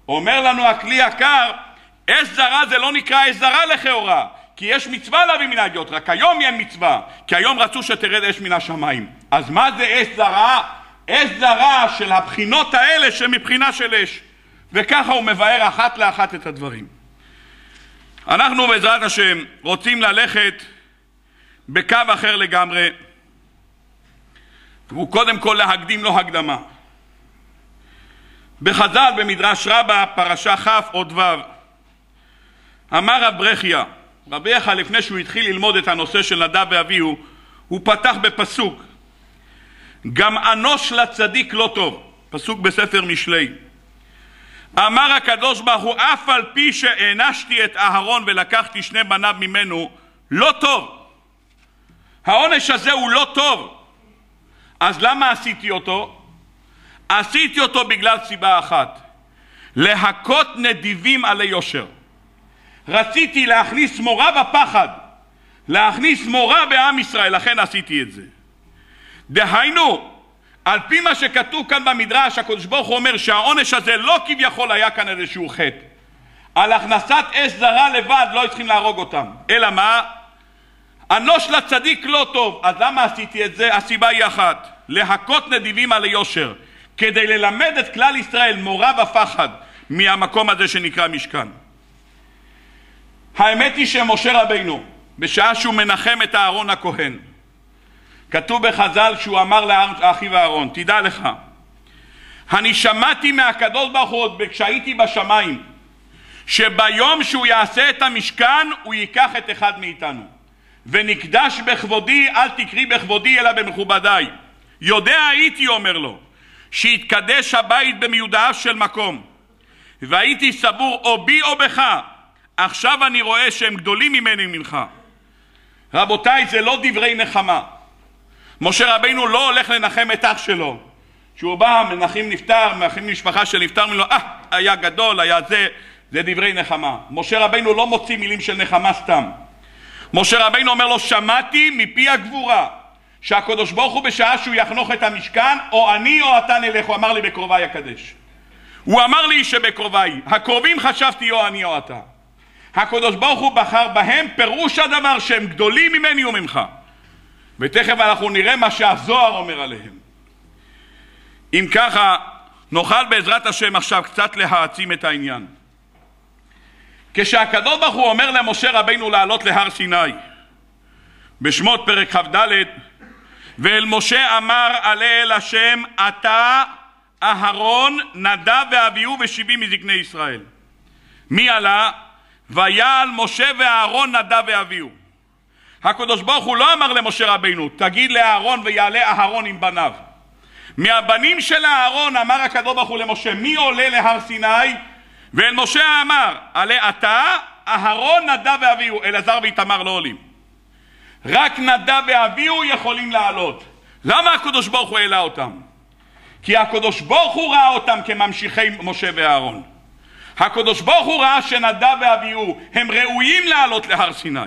אומר לנו הכלי יקר, אש זרה זה לא נקרא אש זרה לכאורה, כי יש מצווה להביא מן ההדיוט, רק היום אין מצווה, כי היום רצו שתרד אש מן השמיים. אז מה זה אש זרה? אש זרה של הבחינות האלה שמבחינה של אש. וככה הוא מבאר אחת לאחת את הדברים. אנחנו בעזרת השם רוצים ללכת בקו אחר לגמרי, והוא קודם כל להקדים לו הקדמה. בחז"ל במדרש רבה פרשה כ' עוד ו' אמר רב ברכיה, רב ברכיה לפני שהוא התחיל ללמוד את הנושא של נדב ואביהו, הוא פתח בפסוק, גם אנוש לצדיק לא טוב, פסוק בספר משלי. אמר הקדוש ברוך הוא, אף על פי שהענשתי את אהרון ולקחתי שני בניו ממנו, לא טוב. העונש הזה הוא לא טוב. אז למה עשיתי אותו? עשיתי אותו בגלל סיבה אחת, להכות נדיבים עלי יושר. רציתי להכניס מורא בפחד, להכניס מורא בעם ישראל, לכן עשיתי את זה. דהיינו, על פי מה שכתוב כאן במדרש, הקדוש ברוך הוא אומר שהעונש הזה לא כביכול היה כאן איזשהו חטא. על הכנסת אש זרה לבד לא צריכים להרוג אותם. אלא מה? אנוש לצדיק לא טוב. אז למה עשיתי את זה? הסיבה היא אחת, להכות נדיבים על היושר, כדי ללמד את כלל ישראל מורא ופחד מהמקום הזה שנקרא משכן. האמת היא שמשה רבינו, בשעה שהוא מנחם את אהרון הכהן, כתוב בחז"ל שהוא אמר לאחיו אהרון, תדע לך, אני שמעתי מהקדוש ברוך הוא עוד כשהייתי בשמיים, שביום שהוא יעשה את המשכן הוא ייקח את אחד מאיתנו, ונקדש בכבודי, אל תקרי בכבודי אלא במכובדיי. יודע הייתי, אומר לו, שיתקדש הבית במיודעיו של מקום, והייתי סבור או בי או בך, עכשיו אני רואה שהם גדולים ממני ממך. רבותיי, זה לא דברי נחמה. משה רבינו לא הולך לנחם את אח שלו. כשהוא בא, מנחם נפטר, מנחם משפחה שנפטר ממנו, אה, היה גדול, היה זה, זה דברי נחמה. משה רבינו לא מוציא מילים של נחמה סתם. משה רבינו אומר לו, שמעתי מפי הגבורה, שהקדוש ברוך הוא בשעה שהוא יחנוך את המשכן, או אני או אתה נלך, הוא אמר לי בקרוביי הקדש. הוא אמר לי שבקרוביי, הקרובים חשבתי או אני או אתה. הקדוש ברוך הוא בחר בהם, פירוש הדבר שהם גדולים ממני וממך. ותכף אנחנו נראה מה שהזוהר אומר עליהם. אם ככה, נוכל בעזרת השם עכשיו קצת להעצים את העניין. כשהקדוש ברוך הוא אומר למשה רבינו לעלות להר סיני, בשמות פרק כ"ד, ואל משה אמר עלה אל השם, אתה אהרון נדב ואביהו ושבעים מזקני ישראל. מי עלה? ויעל משה ואהרון נדב ואביהו. הקדוש ברוך הוא לא אמר למשה רבינו, תגיד לאהרון ויעלה אהרון עם בניו. מהבנים של אהרון אמר הקדוש ברוך הוא למשה, מי עולה להר סיני? ואל משה אמר, עלה אתה, אהרון נדב ואביהו. אלעזר ואיתמר לא עולים. רק נדב ואביהו יכולים לעלות. למה הקדוש ברוך הוא העלה אותם? כי הקדוש ברוך הוא ראה אותם כממשיכי משה ואהרון. הקדוש ברוך הוא ראה שנדב ואביהו הם ראויים לעלות להר סיני.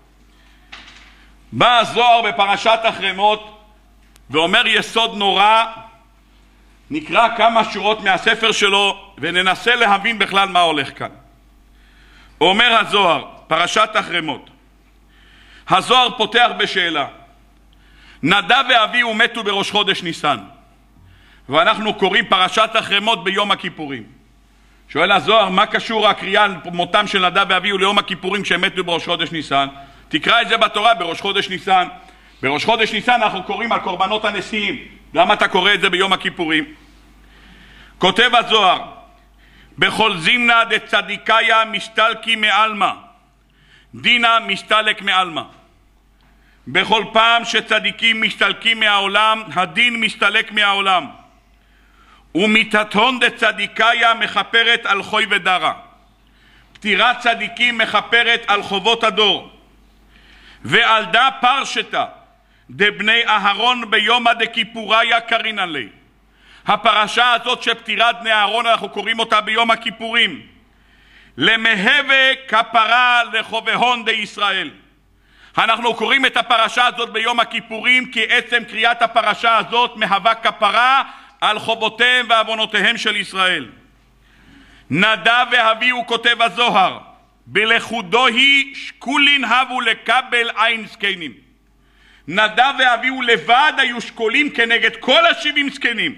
בא הזוהר בפרשת אחרי מות ואומר יסוד נורא, נקרא כמה שורות מהספר שלו וננסה להבין בכלל מה הולך כאן. אומר הזוהר, פרשת אחרי מות, הזוהר פותח בשאלה, נדב ואביהו מתו בראש חודש ניסן, ואנחנו קוראים פרשת אחרי מות ביום הכיפורים. שואל הזוהר, מה קשור הקריאה על מותם של נדב ואביהו ליום הכיפורים כשהם מתו בראש חודש ניסן? תקרא את זה בתורה בראש חודש ניסן. בראש חודש ניסן אנחנו קוראים על קורבנות הנשיאים. למה אתה קורא את זה ביום הכיפורים? כותב הזוהר, בכל זימנה דצדיקאיה מסתלקי מעלמא, דינה מסתלק מעלמא. בכל פעם שצדיקים מסתלקים מהעולם, הדין מסתלק מהעולם. ומיתתהון דצדיקאיה מחפרת על חוי ודרה. פטירת צדיקים מחפרת על חובות הדור. ועל דה פרשתה דבני אהרון ביומא דכיפוריה קרינן לי. הפרשה הזאת שפטירת בני אהרון אנחנו קוראים אותה ביום הכיפורים. למהווה כפרה לחובהון די ישראל. אנחנו קוראים את הפרשה הזאת ביום הכיפורים כי עצם קריאת הפרשה הזאת מהווה כפרה על חובותיהם ועוונותיהם של ישראל. נדב ואביהו כותב הזוהר, בלכודו היא שקולין הבו לקבל עין זקנים. נדב ואביהו לבד היו שקולים כנגד כל השבעים זקנים.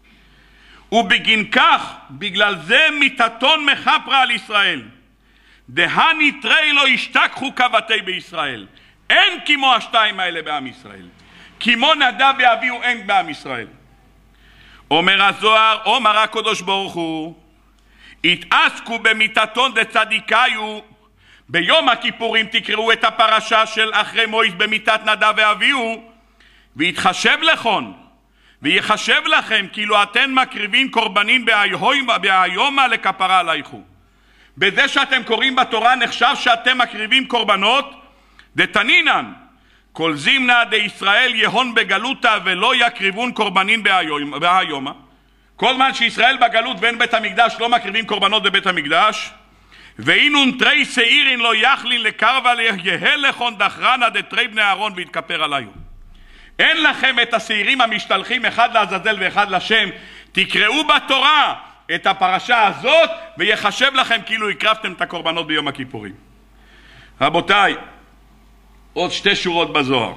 ובגין כך, בגלל זה מיתתון מחפרה על ישראל. דהני תרי לא ישתכחו כבתי בישראל. אין כמו השתיים האלה בעם ישראל. כמו נדב ואביהו אין בעם ישראל. אומר הזוהר, אומר הקדוש ברוך הוא, התעסקו במיתתון דצדיקאיו. ביום הכיפורים תקראו את הפרשה של אחרי מויס במיתת נדב ואביהו, ויתחשב לכון ויחשב לכם כאילו אתן מקריבים קורבנין בהיומה לכפרה עלייכו. בזה שאתם קוראים בתורה נחשב שאתם מקריבים קורבנות. דתנינן כל זימנה דישראל יהון בגלותה ולא יקריבון קורבנין בהיומה. כל זמן שישראל בגלות ואין בית המקדש לא מקריבים קורבנות בבית המקדש. ואינון תרי שעירין לא יחלין לקרבה יהא לכון דחרנה דתרי בני אהרון ויתכפר עליו. אין לכם את השעירים המשתלחים אחד לעזאזל ואחד לשם. תקראו בתורה את הפרשה הזאת ויחשב לכם כאילו הקרבתם את הקורבנות ביום הכיפורים. רבותיי, עוד שתי שורות בזוהר.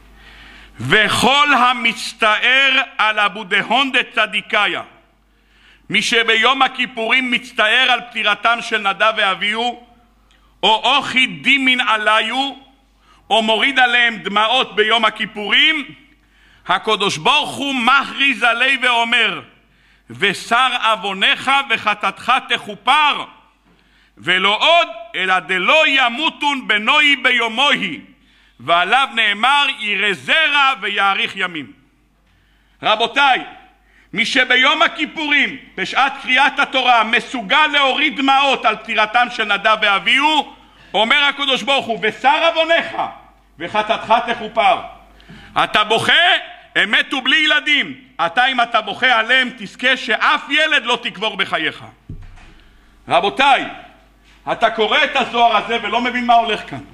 וכל המצטער על אבו דהון דצדיקאיה, מי שביום הכיפורים מצטער על פטירתם של נדב ואביהו, או אוכי דימין עליו, או מוריד עליהם דמעות ביום הכיפורים, הקדוש ברוך הוא מכריז עלי ואומר, ושר עוונך וחטאתך תכופר, ולא עוד אלא דלא ימותון בנוי ביומוהי, ועליו נאמר ירא זרע ויאריך ימים. רבותיי, מי שביום הכיפורים בשעת קריאת התורה מסוגל להוריד דמעות על פטירתם של נדב ואביהו, אומר הקדוש ברוך הוא, ושר עוונך וחטאתך תכופר. אתה בוכה, הם מתו בלי ילדים, אתה אם אתה בוכה עליהם תזכה שאף ילד לא תקבור בחייך. רבותיי, אתה קורא את הזוהר הזה ולא מבין מה הולך כאן.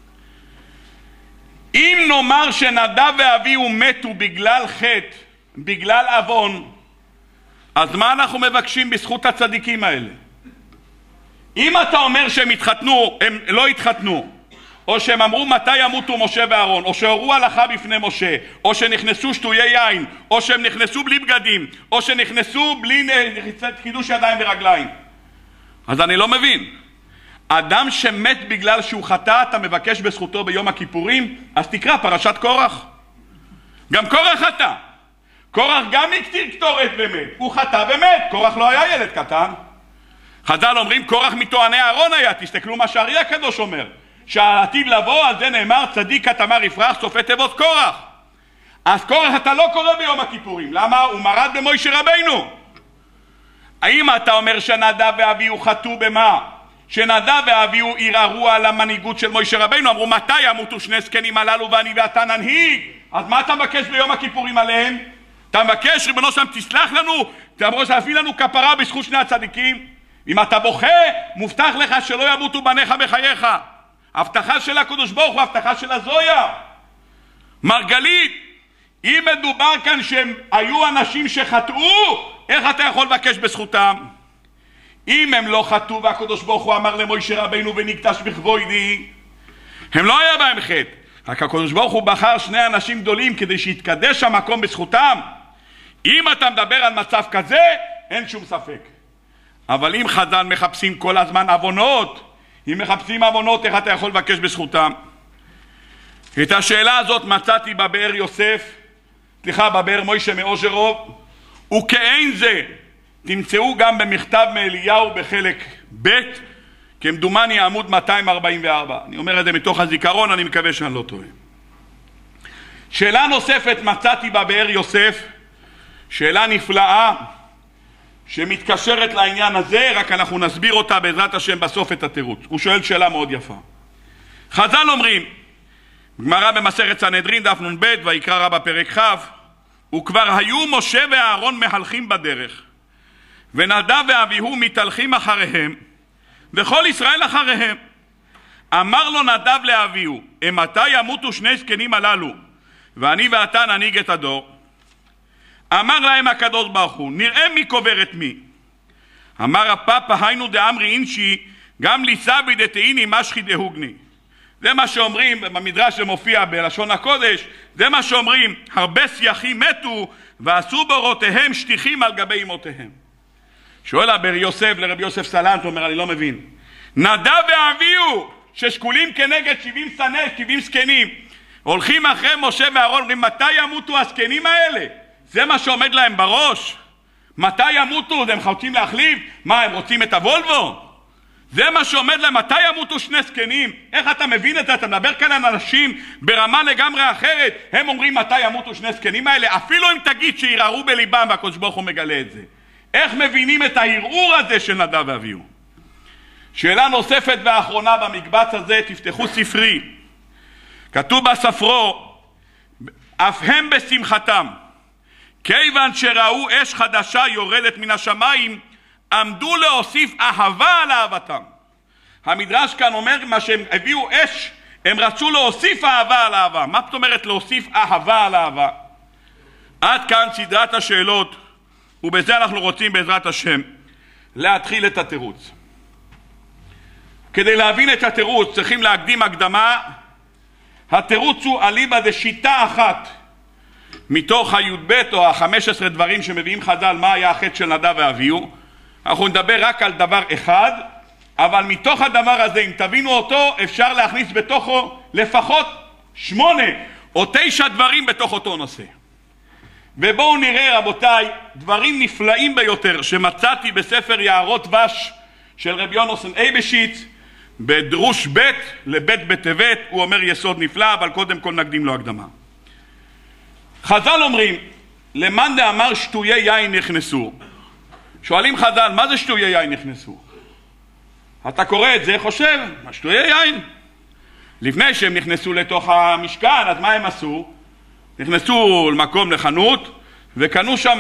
אם נאמר שנדב ואביהו מתו בגלל חטא, בגלל עוון, אז מה אנחנו מבקשים בזכות הצדיקים האלה? אם אתה אומר שהם התחתנו, הם לא התחתנו, או שהם אמרו מתי ימותו משה ואהרון, או שהורו הלכה בפני משה, או שנכנסו שטויי יין, או שהם נכנסו בלי בגדים, או שנכנסו בלי קידוש ידיים ורגליים, אז אני לא מבין. אדם שמת בגלל שהוא חטא, אתה מבקש בזכותו ביום הכיפורים? אז תקרא פרשת קורח. גם קורח חטא. קורח גם הקטיר קטורת ומת. הוא חטא ומת. קורח לא היה ילד קטן. חז"ל אומרים קורח מטועני אהרון היה. תסתכלו מה שהארי הקדוש אומר, שהעתיד לבוא, על זה נאמר צדיק כתמר יפרח, סופי תיבות קורח. אז קורח אתה לא קורא ביום הכיפורים. למה? הוא מרד במוישה רבינו. האם אתה אומר שנדב ואביהו חטאו במה? שנדב ואביהו ערערו על המנהיגות של מוישה רבינו, אמרו מתי ימותו שני זקנים הללו ואני ואתה ננהיג? אז מה אתה מבקש ביום הכיפורים עליהם? אתה מבקש ריבונו שם תסלח לנו, תאמרו שאפי לנו כפרה בזכות שני הצדיקים? אם אתה בוכה, מובטח לך שלא ימותו בניך בחייך. הבטחה של הקדוש ברוך הוא, הבטחה של הזויה. מרגלית, אם מדובר כאן שהם היו אנשים שחטאו, איך אתה יכול לבקש בזכותם? אם הם לא חטאו והקדוש ברוך הוא אמר למוישה רבינו ונקדש בכבודי, הם לא היה בהם חטא, רק הקדוש ברוך הוא בחר שני אנשים גדולים כדי שיתקדש המקום בזכותם. אם אתה מדבר על מצב כזה, אין שום ספק. אבל אם חז"ל מחפשים כל הזמן עוונות, אם מחפשים עוונות, איך אתה יכול לבקש בזכותם? את השאלה הזאת מצאתי בבאר יוסף, סליחה, בבאר מוישה מאוז'רוב, וכאין זה תמצאו גם במכתב מאליהו בחלק ב', כמדומני עמוד מאתיים ארבעים וארבע. אני אומר את זה מתוך הזיכרון, אני מקווה שאני לא טועה. שאלה נוספת מצאתי בבאר יוסף, שאלה נפלאה שמתקשרת לעניין הזה, רק אנחנו נסביר אותה בעזרת השם בסוף את התירוץ. הוא שואל שאלה מאוד יפה. חז"ל אומרים, גמרא במסכת סנהדרין דף נ"ב ויקרא רבה פרק כ', וכבר היו משה ואהרון מהלכים בדרך, ונדב ואביהו מתהלכים אחריהם, וכל ישראל אחריהם. אמר לו נדב לאביהו, מתי ימותו שני זקנים הללו, ואני ואתה ננהיג את הדור? אמר להם הקדוש ברוך הוא, נראה מי קובר את מי. אמר הפאפה היינו דאמרי אינשי גם ליסבי דתאיני משחי דהוגני. זה מה שאומרים במדרש שמופיע בלשון הקודש, זה מה שאומרים, הרבה סייחים מתו ועשו בורותיהם שטיחים על גבי אמותיהם. שואל רבי יוסף לרבי יוסף סלנט, אומר אני לא מבין, נדב ואביהו ששקולים כנגד שבעים סנה, שבעים זקנים, הולכים אחרי משה ואהרון, אומרים מתי ימותו הזקנים האלה? זה מה שעומד להם בראש? מתי ימותו? הם רוצים להחליף? מה, הם רוצים את הוולבו? זה מה שעומד להם, מתי ימותו שני זקנים? איך אתה מבין את זה? אתה מדבר כאן על אנשים ברמה לגמרי אחרת. הם אומרים מתי ימותו שני זקנים האלה, אפילו אם תגיד שירערו בליבם והקדוש ברוך הוא מגלה את זה. איך מבינים את הערעור הזה של נדב ואביהו? שאלה נוספת ואחרונה במקבץ הזה, תפתחו ספרי. כתוב בספרו, אף הם בשמחתם, כיוון שראו אש חדשה יורדת מן השמיים, עמדו להוסיף אהבה על אהבתם. המדרש כאן אומר מה שהם הביאו אש, הם רצו להוסיף אהבה על אהבה. מה זאת אומרת להוסיף אהבה על אהבה? עד כאן סדרת השאלות, ובזה אנחנו רוצים בעזרת השם להתחיל את התירוץ. כדי להבין את התירוץ צריכים להקדים הקדמה. התירוץ הוא אליבא דשיטה אחת מתוך הי"ב או ה-חמש עשרה דברים שמביאים חז"ל מה היה החטא של נדב ואביהו. אנחנו נדבר רק על דבר אחד, אבל מתוך הדבר הזה, אם תבינו אותו, אפשר להכניס בתוכו לפחות שמונה או תשע דברים בתוך אותו נושא. ובואו נראה רבותיי, דברים נפלאים ביותר שמצאתי בספר יערות דבש של רבי יונוסן אייבשיץ, בדרוש ב' לבית בטבת. הוא אומר יסוד נפלא, אבל קודם כל נקדים לו הקדמה. חז"ל אומרים, למאן דאמר שטויי יין נכנסו. שואלים חז"ל, מה זה שטויי יין נכנסו? אתה קורא את זה, חושב, מה שטויי יין? לפני שהם נכנסו לתוך המשכן, אז מה הם עשו? נכנסו למקום לחנות, וקנו שם,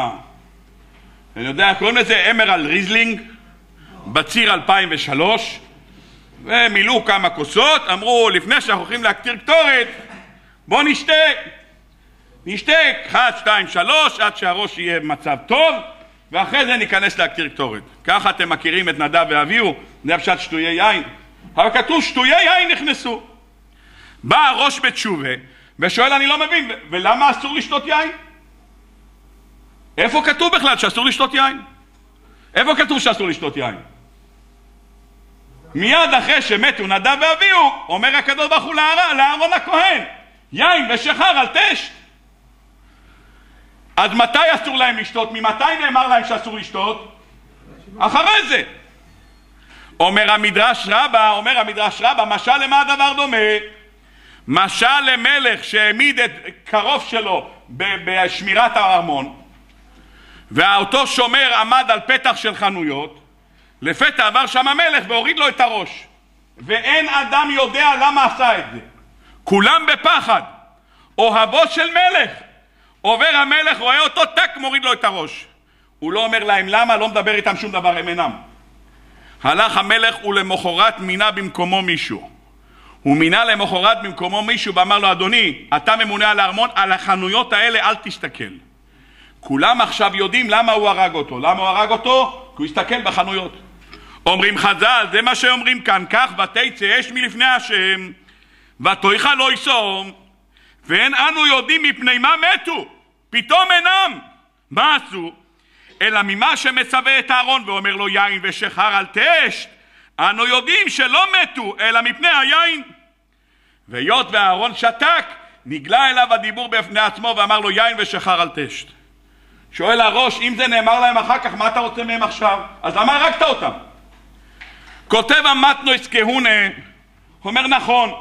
אני יודע, קוראים לזה אמרל ריזלינג, בציר אלפיים ושלוש, ומילאו כמה כוסות, אמרו, לפני שאנחנו הולכים להקטיר קטורת, בוא נשתה. נשתה, אחת, שתיים, שלוש, עד שהראש יהיה מצב טוב, ואחרי זה ניכנס להקטיר קטורת. ככה אתם מכירים את נדב ואביהו, זה פשט שטויי יין. אבל כתוב שטויי יין נכנסו. בא הראש בתשובה, ושואל אני לא מבין, ולמה אסור לשתות יין? איפה כתוב בכלל שאסור לשתות יין? איפה כתוב שאסור לשתות יין? מיד אחרי שמתו נדב ואביהו, אומר הקדוש ברוך הוא לאהרון הכהן, יין ושחר על תשת. אז מתי אסור להם לשתות? ממתי נאמר להם שאסור לשתות? אחרי זה. אומר המדרש רבה, אומר המדרש רבה, משל למה הדבר דומה? משל למלך שהעמיד את קרוב שלו בשמירת הארמון, ואותו שומר עמד על פתח של חנויות, לפתע עבר שם המלך והוריד לו את הראש, ואין אדם יודע למה עשה את זה. כולם בפחד. אוהבו של מלך. עובר המלך, רואה אותו, טק, מוריד לו את הראש. הוא לא אומר להם למה, לא מדבר איתם שום דבר, הם אינם. הלך המלך ולמחרת מינה במקומו מישהו. הוא מינה למחרת במקומו מישהו ואמר לו, אדוני, אתה ממונה על הארמון, על החנויות האלה אל תסתכל. כולם עכשיו יודעים למה הוא הרג אותו. למה הוא הרג אותו? כי הוא הסתכל בחנויות. אומרים חז"ל, זה מה שאומרים כאן, כך ותצא אש מלפני השם, ותויך לא יסום, ואין אנו יודעים מפני מה מתו, פתאום אינם. מה עשו? אלא ממה שמצווה את הארון ואומר לו יין ושחר על תשת, אנו יודעים שלא מתו, אלא מפני היין. והיות והארון שתק, נגלה אליו הדיבור בפני עצמו ואמר לו יין ושחר על תשת. שואל הראש, אם זה נאמר להם אחר כך, מה אתה רוצה מהם עכשיו? אז למה הרגת אותם? כותב המתנויס כהונה, אומר נכון,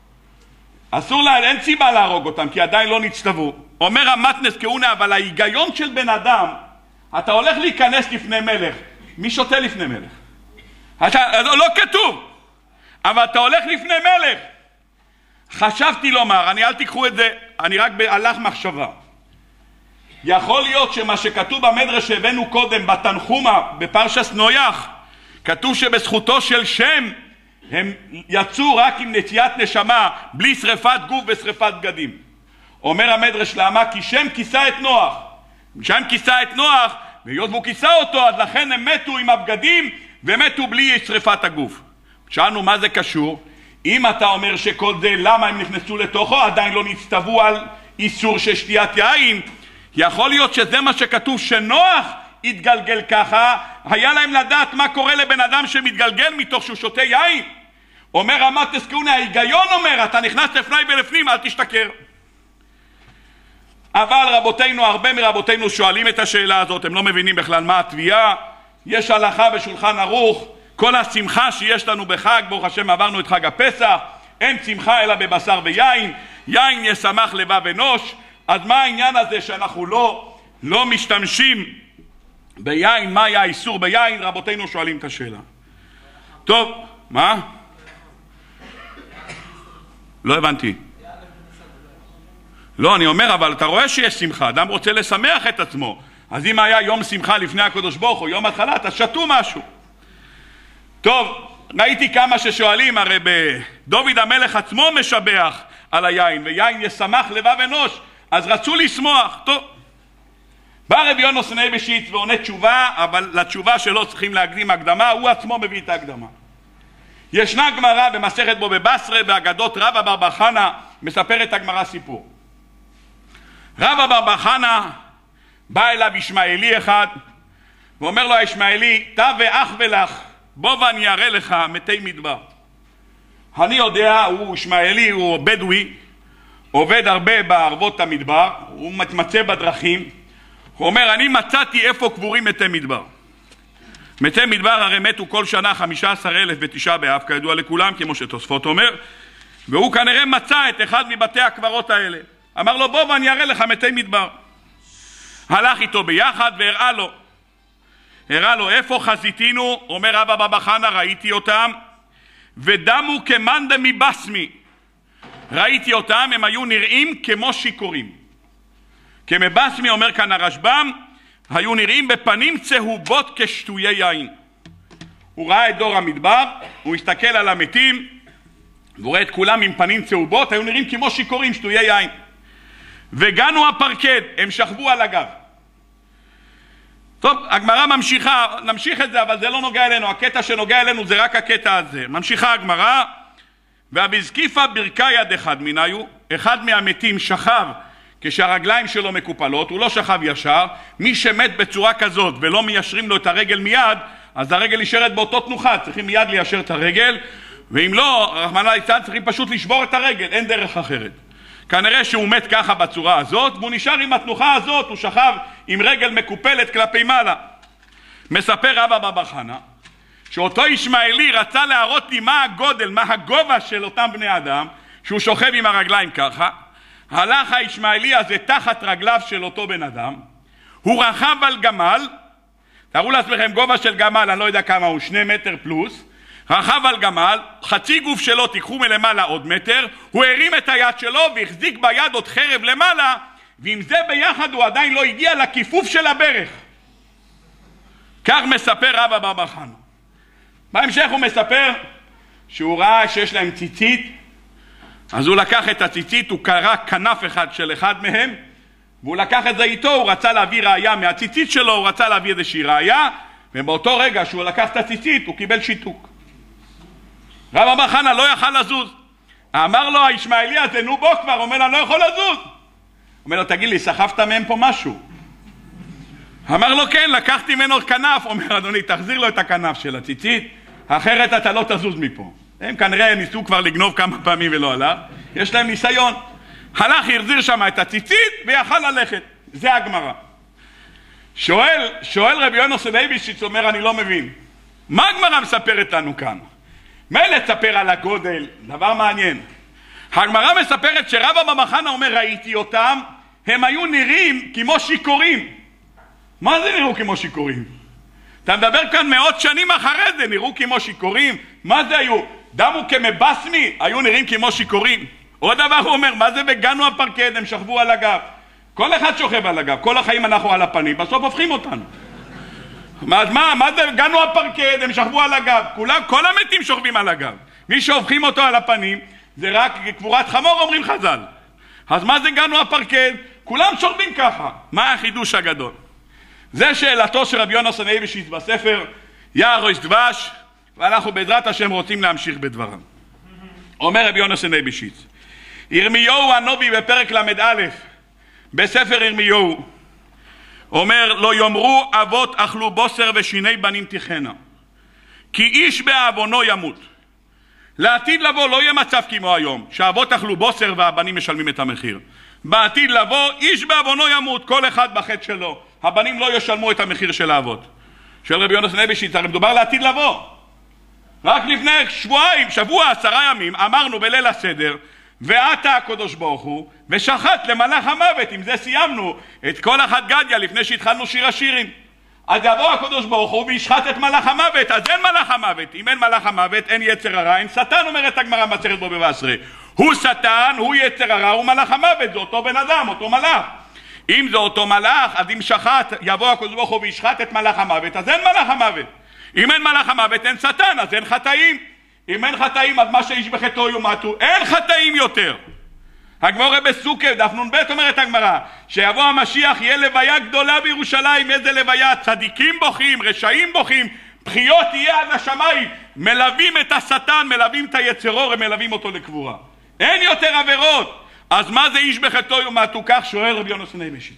אסור לה, אין סיבה להרוג אותם, כי עדיין לא נצטוו. אומר המתנויס כהונה, אבל ההיגיון של בן אדם, אתה הולך להיכנס לפני מלך, מי שותה לפני מלך? אתה, לא כתוב, אבל אתה הולך לפני מלך. חשבתי לומר, אני אל תיקחו את זה, אני רק בהלך מחשבה. יכול להיות שמה שכתוב במדרש שהבאנו קודם בתנחומה בפרשת נויח, כתוב שבזכותו של שם הם יצאו רק עם נטיית נשמה, בלי שריפת גוף ושריפת בגדים. אומר המדרש למה? כי שם כיסה את נוח. שם כיסה את נוח, והיות והוא כיסה אותו, אז לכן הם מתו עם הבגדים ומתו בלי שריפת הגוף. שאלנו מה זה קשור? אם אתה אומר שכל זה למה הם נכנסו לתוכו, עדיין לא נצטוו על איסור של שתיית יין. יכול להיות שזה מה שכתוב, שנוח התגלגל ככה, היה להם לדעת מה קורה לבן אדם שמתגלגל מתוך שהוא שותה יין. אומר רמת אסקונה, ההיגיון אומר, אתה נכנס לפני ולפנים, אל תשתכר. אבל רבותינו, הרבה מרבותינו שואלים את השאלה הזאת, הם לא מבינים בכלל מה התביעה. יש הלכה בשולחן ערוך, כל השמחה שיש לנו בחג, ברוך השם עברנו את חג הפסח, אין שמחה אלא בבשר ויין, יין ישמח לבב אנוש. אז מה העניין הזה שאנחנו לא, לא משתמשים ביין? מה היה האיסור ביין? רבותינו שואלים את השאלה. טוב, מה? לא הבנתי. לא, אני אומר, אבל אתה רואה שיש שמחה, אדם רוצה לשמח את עצמו. אז אם היה יום שמחה לפני הקדוש ברוך הוא, יום התחלה, אז שתו משהו. טוב, ראיתי כמה ששואלים, הרי דוד המלך עצמו משבח על היין, ויין ישמח לבב אנוש, אז רצו לשמוח. טוב, בא רבי יונוס אייבשיץ ועונה תשובה, אבל לתשובה שלו צריכים להקדים הקדמה, הוא עצמו מביא את ההקדמה. ישנה גמרא במסכת בו בבשרה, באגדות רבא בר בר חנא, מספרת הגמרא סיפור. רבא בר בר חנא בא אליו ישמעאלי אחד, ואומר לו הישמעאלי, תא ואח ולך, בוא ואני אראה לך מתי מדבר. אני יודע, הוא ישמעאלי, הוא בדואי, עובד הרבה בערבות המדבר, הוא מתמצא בדרכים. הוא אומר, אני מצאתי איפה קבורים מתי מדבר. מתי מדבר הרי מתו כל שנה חמישה עשר אלף ותשעה באב, כידוע לכולם, כמו שתוספות אומר, והוא כנראה מצא את אחד מבתי הקברות האלה. אמר לו, בוא ואני אראה לך מתי מדבר. הלך איתו ביחד והראה לו. הראה לו איפה חזיתינו, אומר רבא בר בר חנא, ראיתי אותם, ודמו כמאן דמיבסמי. ראיתי אותם, הם היו נראים כמו שיכורים. כמבסמי, אומר כאן הרשב"ם, היו נראים בפנים צהובות כשטויי יין. הוא ראה את דור המדבר, הוא הסתכל על המתים, והוא ראה את כולם עם פנים צהובות, היו נראים כמו שיכורים, שטויי יין. וגנו הפרקד, הם שכבו על הגב. טוב, הגמרא ממשיכה, נמשיך את זה, אבל זה לא נוגע אלינו, הקטע שנוגע אלינו זה רק הקטע הזה. ממשיכה הגמרא, והבזקיפה ברכיה דחד מניו, אחד מהמתים שכב כשהרגליים שלו מקופלות, הוא לא שכב ישר. מי שמת בצורה כזאת ולא מיישרים לו את הרגל מיד, אז הרגל נשארת באותו תנוחה, צריכים מיד ליישר את הרגל, ואם לא, רחמנא ליצלן, צריכים פשוט לשבור את הרגל, אין דרך אחרת. כנראה שהוא מת ככה בצורה הזאת, והוא נשאר עם התנוחה הזאת, הוא שכב עם רגל מקופלת כלפי מעלה. מספר רבא בר בר חנא, שאותו ישמעאלי רצה להראות לי מה הגודל, מה הגובה של אותם בני אדם, שהוא שוכב עם הרגליים ככה. הלך הישמעאלי הזה תחת רגליו של אותו בן אדם, הוא רכב על גמל, תראו לעצמכם גובה של גמל, אני לא יודע כמה הוא, שני מטר פלוס, רכב על גמל, חצי גוף שלו תיקחו מלמעלה עוד מטר, הוא הרים את היד שלו והחזיק ביד עוד חרב למעלה, ועם זה ביחד הוא עדיין לא הגיע לכיפוף של הברך. כך מספר רבא בר בר חנא. בהמשך הוא מספר שהוא ראה שיש להם ציצית, אז הוא לקח את הציצית, הוא קרא כנף אחד של אחד מהם, והוא לקח את זה איתו, הוא רצה להביא ראיה מהציצית שלו, הוא רצה להביא איזושהי ראיה, ובאותו רגע שהוא לקח את הציצית, הוא קיבל שיתוק. רבא בר חנא לא יכל לזוז. אמר לו הישמעאלי הזה, נו בוא כבר, אומר לו, אני לא יכול לזוז. אומר לו, תגיד לי, סחבת מהם פה משהו? אמר לו, כן, לקחתי ממנו כנף. אומר, אדוני, תחזיר לו את הכנף של הציצית, אחרת אתה לא תזוז מפה. הם כנראה ניסו כבר לגנוב כמה פעמים ולא הלך, יש להם ניסיון. הלך, יחזיר שם את הציצית ויכל ללכת. זה הגמרא. שואל, שואל רבי יונוס אייבשיץ, אומר, אני לא מבין. מה הגמרא מספרת לנו כאן? מילא תספר על הגודל, דבר מעניין. הגמרא מספרת שרבא בר בר חנא אומר, ראיתי אותם, הם היו נראים כמו שיכורים. מה זה נראו כמו שיכורים? אתה מדבר כאן מאות שנים אחרי זה, נראו כמו שיכורים. מה זה היו? דמו כמבסמי, היו נראים כמו שיכורים. עוד דבר הוא אומר, מה זה בגנו הפרקד, הם שכבו על הגב. כל אחד שוכב על הגב, כל החיים אנחנו על הפנים, בסוף הופכים אותנו. מה, מה, מה זה גנו הפרקד, הם שכבו על הגב, כולם, כל המתים שוכבים על הגב. מי שהופכים אותו על הפנים, זה רק קבורת חמור, אומרים חז"ל. אז מה זה גנו הפרקד? כולם שוכבים ככה. מה החידוש הגדול? זה שאלתו של רבי יונס הנייבשיץ בספר יער ראש דבש, ואנחנו בעזרת השם רוצים להמשיך בדבריו. אומר רבי יונס הנייבשיץ, ירמיהו הנביא בפרק למד א' בספר ירמיהו אומר, לא יאמרו אבות אכלו בוסר ושיני בנים תיכנה, כי איש בעוונו ימות. לעתיד לבוא לא יהיה מצב כמו היום, שהאבות אכלו בוסר והבנים משלמים את המחיר. בעתיד לבוא איש בעוונו ימות, כל אחד בחטא שלו. הבנים לא ישלמו את המחיר של האבות. של רבי יונס הנייבשיץ, הרי מדובר לעתיד לבוא. רק לפני שבועיים, שבוע, עשרה ימים, אמרנו בליל הסדר, ועתה הקדוש ברוך הוא, ושחט למלאך המוות. עם זה סיימנו את כל אחת גדיה לפני שהתחלנו שיר השירים. אז יבוא הקדוש ברוך הוא וישחט את מלאך המוות, אז אין מלאך המוות. אם אין מלאך המוות, אין יצר הרע, אין שטן, אומרת הגמרא במסכת בבא בתרא. הוא שטן, הוא יצר הרע, הוא מלאך המוות, זה אותו בן אדם, אותו מלאך. אם זה אותו מלאך, אז אם שחט, יבוא הקדוש ברוך הוא וישחט את מלאך המוות, אז אין מלאך המוות. אם אין מלאך המוות, אין שטן, אז אין חטאים. אם אין חטאים, אז מה שאיש בחטאו יומתו, אין חטאים יותר. הגמרא בסוכה, דף נ"ב אומרת הגמרא, שיבוא המשיח יהיה לוויה גדולה בירושלים. איזה לוויה? צדיקים בוכים, רשעים בוכים, בחיות תהיה עד השמיים, מלווים את השטן, מלווים את היצרור, הם מלווים אותו לקבורה. אין יותר עבירות. אז מה זה איש בחטאו יומתו? כך שואל רבי יונס הנייבשיץ.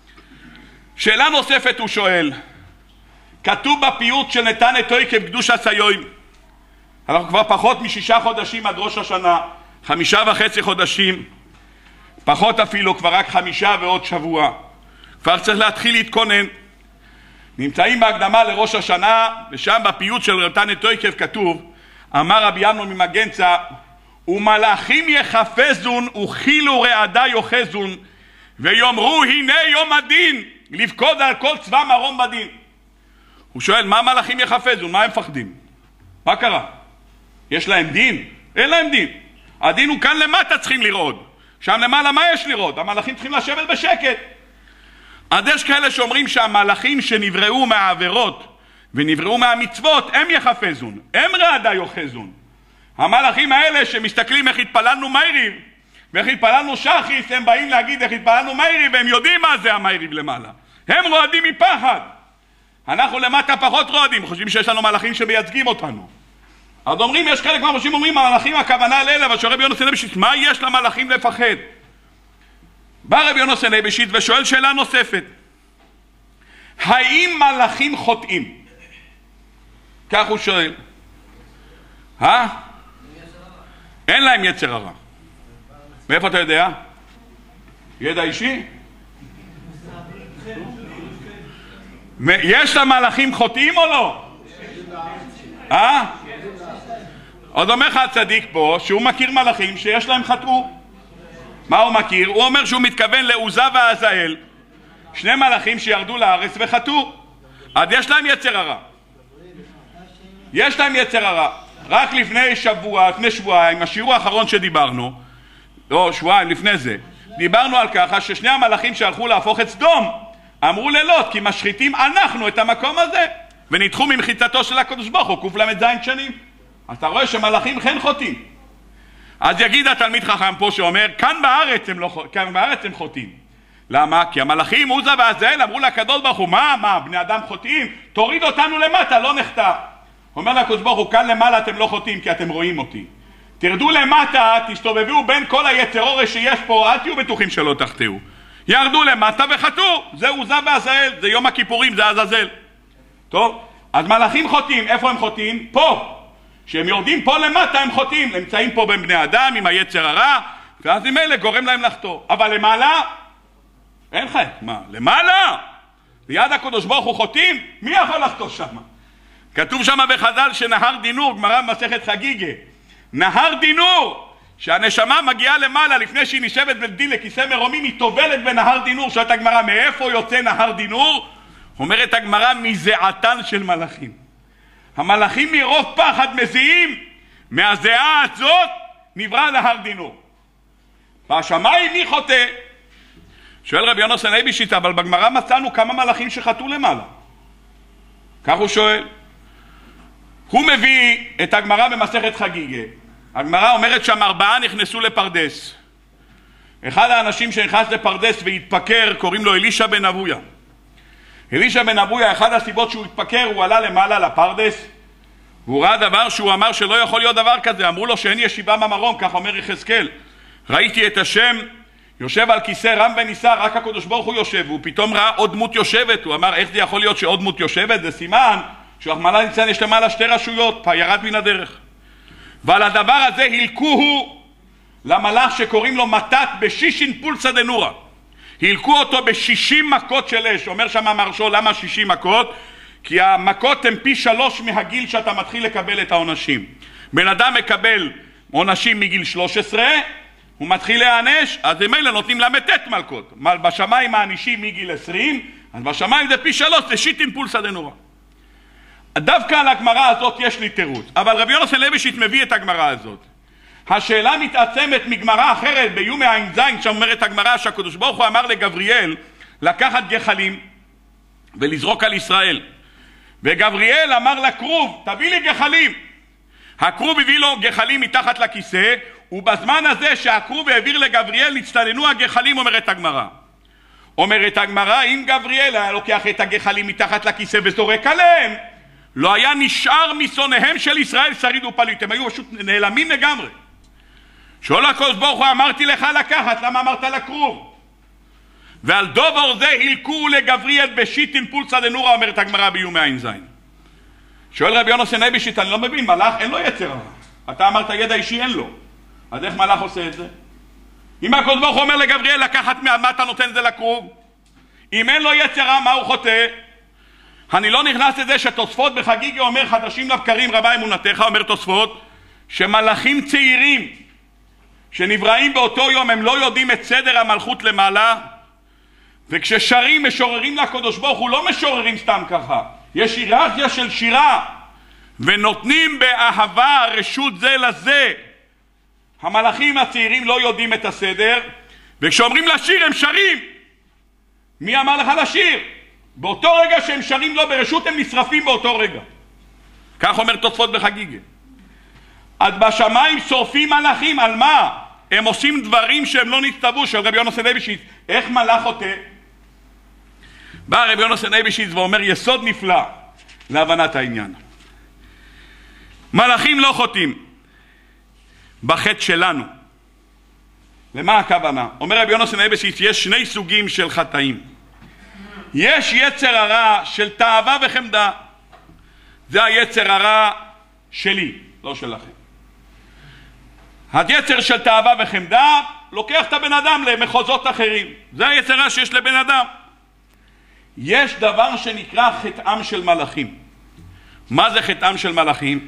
שאלה נוספת הוא שואל, כתוב בפיוט של נתן את תוקף קדוש הסיום, אנחנו כבר פחות משישה חודשים עד ראש השנה, חמישה וחצי חודשים, פחות אפילו, כבר רק חמישה ועוד שבוע, כבר צריך להתחיל להתכונן. נמצאים בהקדמה לראש השנה, ושם בפיוט של נתן את תוקף כתוב, אמר רבי אמנון ממגנצא, ומלאכים יחפזון וכילו רעדה יוחזון, ויאמרו הנה יום הדין, לפקוד על כל צבא מרום בדין. הוא שואל, מה מלאכים יחפזון? מה הם מפחדים? מה קרה? יש להם דין? אין להם דין. הדין הוא כאן למטה צריכים לראות. שם למעלה מה יש לראות? המלאכים צריכים לשבת בשקט. אז יש כאלה שאומרים שהמלאכים שנבראו מהעבירות ונבראו מהמצוות הם יחפזון, הם רעדה יוחזון. המלאכים האלה שמסתכלים איך התפללנו מייריב ואיך התפללנו שחיס, הם באים להגיד איך התפללנו מייריב, והם יודעים מה זה המייריב למעלה. הם רועדים מפחד. אנחנו למטה פחות רועדים, חושבים שיש לנו מלאכים שמייצגים אותנו. אז אומרים, יש חלק מהאנשים אומרים, המלאכים הכוונה לאלה, אבל שואל רבי יונס הנייבשיץ, מה יש למלאכים לפחד? בא רבי יונס הנייבשיץ ושואל שאלה נוספת, האם מלאכים חוטאים? כך הוא שואל. אה? אין להם יצר הרע. מאיפה אתה יודע? ידע אישי? יש למלאכים חוטאים או לא? אה? עוד אומר לך הצדיק פה שהוא מכיר מלאכים שיש להם חטאו. מה הוא מכיר? הוא אומר שהוא מתכוון לעוזה ועזאל, שני מלאכים שירדו לארץ וחטאו. אז יש להם יצר הרע. יש להם יצר הרע. רק לפני שבוע, לפני שבועיים, השיעור האחרון שדיברנו, לא, שבועיים לפני זה, דיברנו על ככה ששני המלאכים שהלכו להפוך את סדום, אמרו לילות, כי משחיתים אנחנו את המקום הזה, ונדחו ממחיצתו של הקדוש ברוך הוא, קוף למד זין שנים. אז אתה רואה שמלאכים כן חוטאים. אז יגיד התלמיד חכם פה שאומר, כאן בארץ הם, לא, כאן בארץ הם חוטאים. למה? כי המלאכים עוזה ועזאל אמרו לקדוש ברוך הוא, מה, מה, בני אדם חוטאים? תוריד אותנו למטה, לא נחטא. אומר לקדוש ברוך הוא, כאן למעלה אתם לא חוטאים כי אתם רואים אותי. תרדו למטה, תסתובבו בין כל היצרורש שיש פה, אל תהיו בטוחים שלא תחטאו. ירדו למטה וחטאו, זה עוזה ועזאל, זה יום הכיפורים, זה עזאזל. טוב, אז מלאכים חוטאים, איפה הם חוטאים? פה. כשהם יורדים פה למטה הם חוטאים, נמצאים פה בין בני אדם עם היצר הרע, ואז עם אלה גורם להם לחטוא. אבל למעלה, אין חי, מה? למעלה? ליד הקדוש ברוך הוא חוטאים? מי יכול לחטוא שם? כתוב שם בחז"ל שנהר דינור, גמרא במסכת חגיגה, נהר דינור, שהנשמה מגיעה למעלה לפני שהיא נשבת בדין לכיסא מרומים, היא טובלת בנהר דינור. שואלת הגמרא, מאיפה יוצא נהר דינור? אומרת הגמרא, מזיעתן של מלאכים. המלאכים מרוב פחד מזיעים, מהזיעה הזאת נברא נהר דינור. והשמיים מי חוטא? שואל רבי יונס הנייבשיץ, אבל בגמרא מצאנו כמה מלאכים שחטאו למעלה. כך הוא שואל. הוא מביא את הגמרא במסכת חגיגה. הגמרא אומרת שם ארבעה נכנסו לפרדס. אחד האנשים שנכנס לפרדס והתפקר קוראים לו אלישע בן אבויה. אלישע בן אבויה, אחד הסיבות שהוא התפקר, הוא עלה למעלה לפרדס, והוא ראה דבר שהוא אמר שלא יכול להיות דבר כזה. אמרו לו שאין ישיבה במרום, כך אומר יחזקאל. ראיתי את השם יושב על כיסא רם ונישא, רק הקדוש ברוך הוא יושב, והוא פתאום ראה עוד דמות יושבת. הוא אמר, איך זה יכול להיות שעוד דמות יושבת? זה סימן שרחמנא ליצלן יש למעלה שתי רשויות, ירד מן הדרך. ועל הדבר הזה הלקוהו למלאך שקוראים לו מתת בשישין פולסא דנורא. הלקו אותו בשישים מכות של אש. אומר שם המהרש"א, למה שישים מכות? כי המכות הן פי שלוש מהגיל שאתה מתחיל לקבל את העונשים. בן אדם מקבל עונשים מגיל שלוש עשרה, הוא מתחיל להענש, אז הם אלה נותנים למתת מלכות. בשמיים הענישים מגיל עשרים, אז בשמיים זה פי שלוש, זה שיטין פולסא דנורא. דווקא על הגמרא הזאת יש לי תירוץ, אבל רבי יונס לייבשיץ מביא את הגמרא הזאת. השאלה מתעצמת מגמרא אחרת ביומי ע"ז, שאומרת הגמרא שהקדוש ברוך הוא אמר לגבריאל לקחת גחלים ולזרוק על ישראל, וגבריאל אמר לכרוב, תביא לי גחלים. הכרוב הביא לו גחלים מתחת לכיסא, ובזמן הזה שהכרוב העביר לגבריאל נצטננו הגחלים, אומרת הגמרא. אומרת הגמרא, אם גבריאל היה לוקח את הגחלים מתחת לכיסא וזורק עליהם, לא היה נשאר משונאיהם של ישראל שריד ופליט, הם היו פשוט נעלמים לגמרי. שואל הקדוש ברוך הוא, אמרתי לך לקחת, למה אמרת לכרוב? ועל דובר זה הלקו לגבריאל בשיטין פולסא דנורא, אומרת הגמרא ביומי ע"ז. שואל רבי יונס לייבשיץ, אני לא מבין, מלאך אין לו יצר הרע. אתה אמרת ידע אישי אין לו, אז איך מלאך עושה את זה? אם הקדוש ברוך הוא אומר לגבריאל לקחת, מה אתה נותן את זה לכרוב? אם אין לו יצר רע, מה הוא חוטא? אני לא נכנס לזה שתוספות בחגיגה אומר חדשים לבקרים רבה אמונתך, אומר תוספות שמלאכים צעירים שנבראים באותו יום הם לא יודעים את סדר המלכות למעלה, וכששרים משוררים לקדוש ברוך הוא לא משוררים סתם ככה, יש היררכיה של שירה ונותנים באהבה רשות זה לזה. המלאכים הצעירים לא יודעים את הסדר, וכשאומרים לשיר הם שרים. מי אמר לך לשיר? באותו רגע שהם שרים לא ברשות הם נשרפים באותו רגע. כך אומר תוספות בחגיגה. אז בשמיים שורפים מלאכים, על מה? הם עושים דברים שהם לא נצטוו. של רבי יונס לייבשיץ, איך מלאך חוטא? בא רבי יונס לייבשיץ ואומר יסוד נפלא להבנת העניין. מלאכים לא חוטאים בחטא שלנו. למה הכוונה? אומר רבי יונס לייבשיץ, יש שני סוגים של חטאים. יש יצר הרע של תאווה וחמדה, זה היצר הרע שלי, לא שלכם. היצר של תאווה וחמדה לוקח את הבן אדם למחוזות אחרים, זה היצר הרע שיש לבן אדם. יש דבר שנקרא חטאם של מלאכים. מה זה חטאם של מלאכים?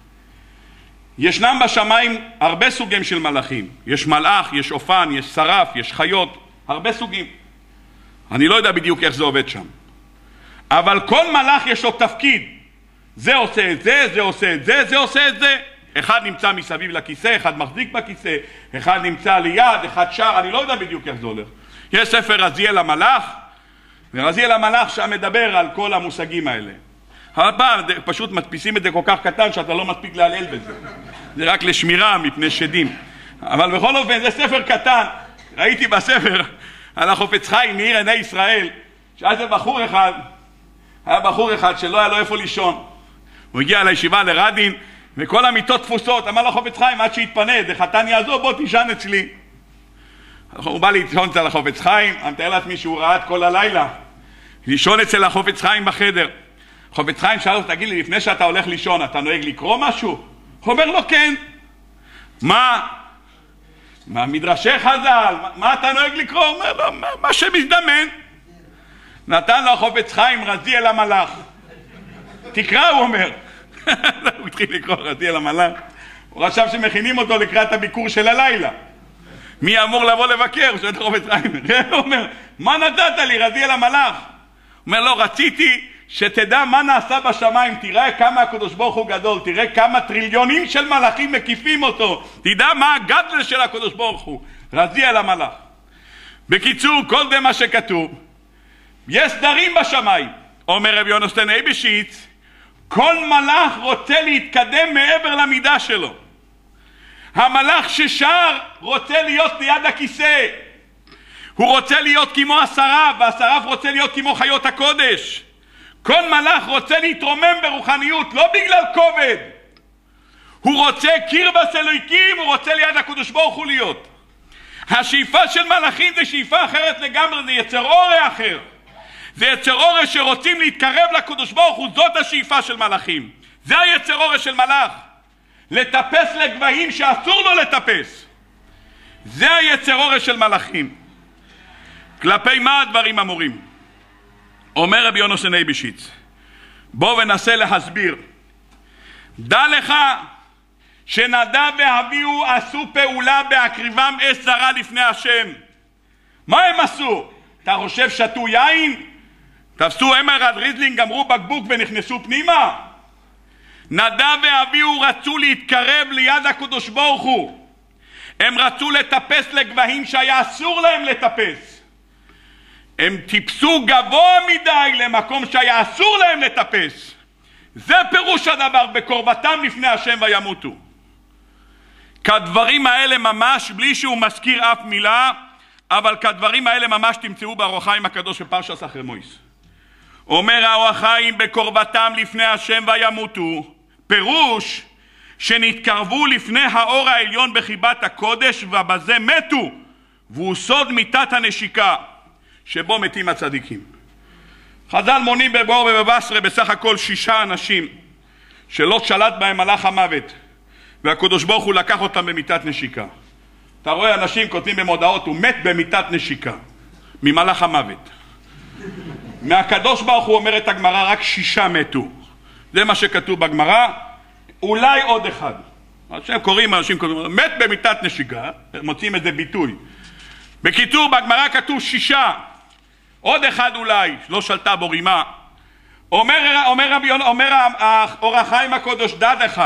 ישנם בשמיים הרבה סוגים של מלאכים. יש מלאך, יש אופן, יש שרף, יש חיות, הרבה סוגים. אני לא יודע בדיוק איך זה עובד שם, אבל כל מלאך יש לו תפקיד. זה עושה את זה, זה עושה את זה, זה עושה את זה. אחד נמצא מסביב לכיסא, אחד מחזיק בכיסא, אחד נמצא ליד, אחד שר, אני לא יודע בדיוק איך זה הולך. יש ספר רזיאל המלאך, ורזיאל המלאך שם מדבר על כל המושגים האלה. אבל פעם פשוט מדפיסים את זה כל כך קטן שאתה לא מספיק להלל בזה, זה רק לשמירה מפני שדים. אבל בכל אופן זה ספר קטן. ראיתי בספר על החופץ חיים מעיר עיני ישראל, שאז זה בחור אחד, היה בחור אחד שלא היה לו איפה לישון. הוא הגיע לישיבה לרדין וכל המיטות תפוסות. אמר לו חופץ חיים, עד שיתפנה, זה חתן יעזור, בוא תישן אצלי. הוא בא לישון אצל החופץ חיים. אני מתאר לעצמי שהוא ראה את כל הלילה לישון אצל החופץ חיים בחדר. חופץ חיים שאל לו, תגיד לי, לפני שאתה הולך לישון אתה נוהג לקרוא משהו? הוא אומר לו כן. מה? מה מדרשי חז"ל? מה, מה אתה נוהג לקרוא? הוא אומר לו, מה, מה שמזדמן. נתן לו החופץ חיים רזיאל המלאך. תקרא, הוא אומר. הוא התחיל לקרוא רזיאל המלאך. הוא חשב שמכינים אותו לקראת הביקור של הלילה. מי אמור לבוא לבקר? הוא שואל את החופץ חיים. הוא אומר, מה נתת לי רזיאל המלאך? הוא אומר לו, רציתי שתדע מה נעשה בשמיים, תראה כמה הקדוש ברוך הוא גדול, תראה כמה טריליונים של מלאכים מקיפים אותו, תדע מה הגדל של הקדוש ברוך הוא. רזיאל המלאך. בקיצור, כל זה מה שכתוב. יש סדרים בשמיים. אומר רבי יונס לייבשיץ, כל מלאך רוצה להתקדם מעבר למידה שלו. המלאך ששר רוצה להיות ליד הכיסא. הוא רוצה להיות כמו השרף, והשרף רוצה להיות כמו חיות הקודש. כל מלאך רוצה להתרומם ברוחניות, לא בגלל כובד. הוא רוצה קרבס אלוהיקים, הוא רוצה ליד הקדוש ברוך הוא להיות. השאיפה של מלאכים זה שאיפה אחרת לגמרי, זה יצר אורה אחר. זה יצר אורה שרוצים להתקרב לקדוש ברוך הוא, זאת השאיפה של מלאכים. זה היצר אורה של מלאך. לטפס לגבהים שאסור לו לטפס. זה היצר אורה של מלאכים. כלפי מה הדברים אמורים? אומר רבי יונס אייבשיץ, בוא ונסה להסביר. דע לך שנדב ואביהו עשו פעולה בהקריבם אש זרה לפני השם. מה הם עשו? אתה חושב שתו יין? תפסו אמרד ריזלינג, גמרו בקבוק ונכנסו פנימה? נדב ואביהו רצו להתקרב ליד הקדוש ברוך הוא. הם רצו לטפס לגבהים שהיה אסור להם לטפס. הם טיפסו גבוה מדי למקום שהיה אסור להם לטפס. זה פירוש הדבר, בקרבתם לפני השם וימותו. כדברים האלה ממש, בלי שהוא מזכיר אף מילה, אבל כדברים האלה ממש תמצאו באור החיים הקדוש בפרשת אחרי מויס. אומר האור החיים, בקרבתם לפני השם וימותו, פירוש שנתקרבו לפני האור העליון בחיבת הקודש ובזה מתו, והוא סוד מיתת הנשיקה שבו מתים הצדיקים. חז"ל מונים בבור ובבשרה בסך הכל שישה אנשים שלא שלט בהם מלאך המוות, והקדוש ברוך הוא לקח אותם במיתת נשיקה. אתה רואה אנשים כותבים במודעות, הוא מת במיתת נשיקה ממלאך המוות. מהקדוש ברוך הוא אומרת הגמרא רק שישה מתו. זה מה שכתוב בגמרא, אולי עוד אחד. אנשים קוראים, אנשים קוראים, מת במיתת נשיקה, מוצאים איזה ביטוי. בקיצור, בגמרא כתוב שישה, עוד אחד אולי, לא שלטה בו רימה. אומר, אומר, אומר, אומר האור החיים הקדוש, דע לך,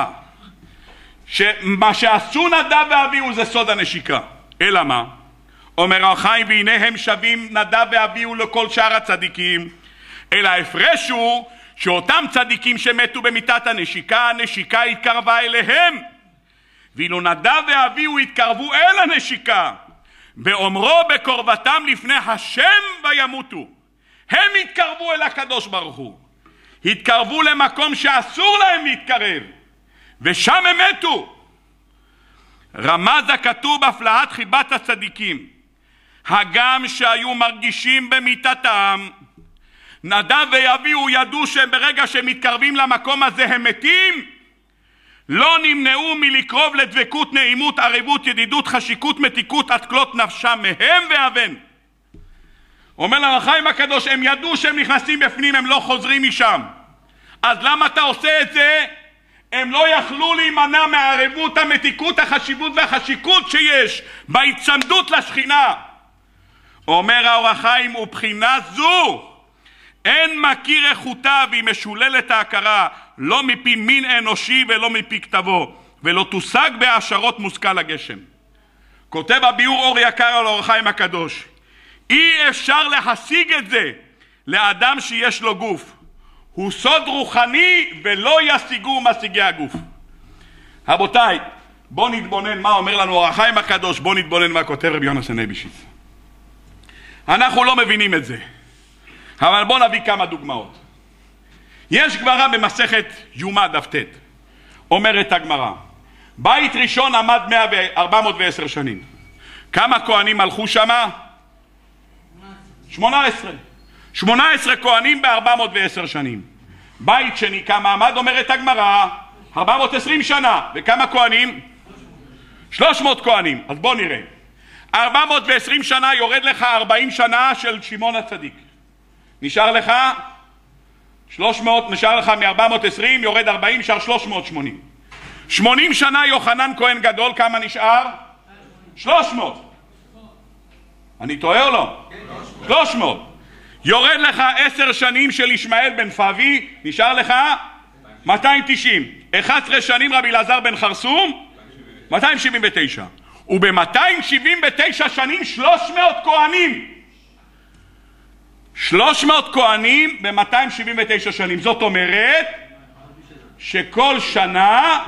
שמה שעשו נדב ואביהו זה סוד הנשיקה. אלא מה? אומר האור החיים, והנה הם שווים נדב ואביהו לכל שאר הצדיקים, אלא ההפרש הוא שאותם צדיקים שמתו במיתת הנשיקה, הנשיקה התקרבה אליהם, ואילו נדב ואביהו התקרבו אל הנשיקה, באומרו בקרבתם לפני השם וימותו. הם התקרבו אל הקדוש ברוך הוא, התקרבו למקום שאסור להם להתקרב, ושם הם מתו. רמז הכתוב בהפלאת חיבת הצדיקים, הגם שהיו מרגישים במיתתם, נדב ואביהו ידעו שברגע שהם מתקרבים למקום הזה הם מתים, לא נמנעו מלקרוב לדבקות, נעימות, ערבות, ידידות, חשיקות, מתיקות, עד כלות נפשם מהם ואבן. אומר לאור החיים הקדוש, הם ידעו שהם נכנסים בפנים, הם לא חוזרים משם. אז למה אתה עושה את זה? הם לא יכלו להימנע מהערבות, המתיקות, החשיבות והחשיקות שיש בהצמדות לשכינה. אומר האור החיים, ובחינה זו אין מכיר איכותה, והיא משוללת ההכרה, לא מפי מין אנושי ולא מפי כתבו, ולא תושג בהשערות מושכל הגשם. כותב הביאור אור יקר על האור החיים הקדוש, אי אפשר להשיג את זה לאדם שיש לו גוף. הוא סוד רוחני ולא ישיגו משיגי הגוף. רבותיי, בואו נתבונן מה אומר לנו האור החיים הקדוש, בואו נתבונן מה כותב רבי יונס אייבשיץ. אנחנו לא מבינים את זה, אבל בואו נביא כמה דוגמאות. יש גמרא במסכת יומא דף ט', אומרת הגמרא, בית ראשון עמד ארבע מאות ועשר שנים. כמה כהנים הלכו שמה? שמונה עשרה. שמונה עשרה כהנים ב-ארבע מאות ועשר שנים. בית שני כמה עמד? אומרת הגמרא, ארבע מאות ועשרים שנה. וכמה כהנים? שלוש מאות כהנים. אז בואו נראה. ארבע מאות ועשרים שנה יורד לך ארבעים שנה של שמעון הצדיק. נשאר לך שלוש מאות, נשאר לך מ-ארבע מאות ועשרים, יורד ארבעים, נשאר שלוש מאות ושמונים. שמונים שנה יוחנן כהן גדול, כמה נשאר? שלוש מאות. אני טועה או לא? שלוש מאות. יורד לך עשר שנים של ישמעאל בן פאבי, נשאר לך מאתיים תשעים. אחת עשרה שנים רבי אלעזר בן חרסום, מאתיים שבעים ותשע. וב-מאתיים שבעים ותשע שנים שלוש מאות כהנים. שלוש מאות כהנים ב-מאתיים שבעים ותשע שנים. זאת אומרת שכל שנה,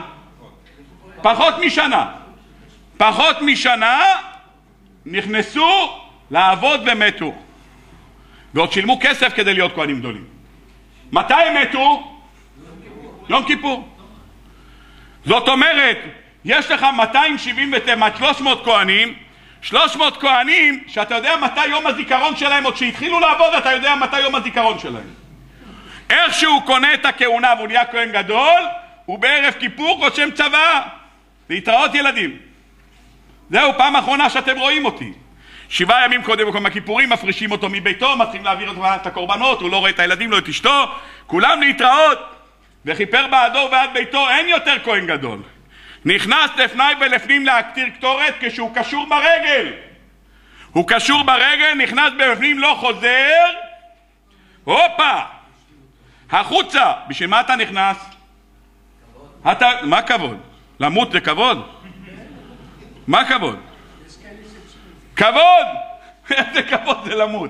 פחות משנה, פחות משנה נכנסו לעבוד ומתו. ועוד שילמו כסף כדי להיות כהנים גדולים. מתי הם מתו? יום כיפור. זאת אומרת, יש לך מאתיים שבעים ותשע, שלוש מאות כהנים, שלוש מאות כהנים שאתה יודע מתי יום הזיכרון שלהם, עוד שהתחילו לעבוד אתה יודע מתי יום הזיכרון שלהם. איך שהוא קונה את הכהונה והוא נהיה כהן גדול, הוא בערב כיפור רושם צבא. להתראות ילדים. זהו פעם אחרונה שאתם רואים אותי. שבעה ימים קודם לכן הכיפורים מפרישים אותו מביתו, מתחילים להעביר אותו את הקורבנות, הוא לא רואה את הילדים, לא את אשתו, כולם להתראות. וכיפר בעדו ועד ביתו, אין יותר כהן גדול. נכנס לפני ולפנים להקטיר קטורת כשהוא קשור ברגל. הוא קשור ברגל, נכנס בפנים, לא חוזר. הופה! החוצה. בשביל מה אתה נכנס? כבוד. אתה, מה כבוד? למות זה כבוד? מה כבוד? כבוד! איזה כבוד זה למות.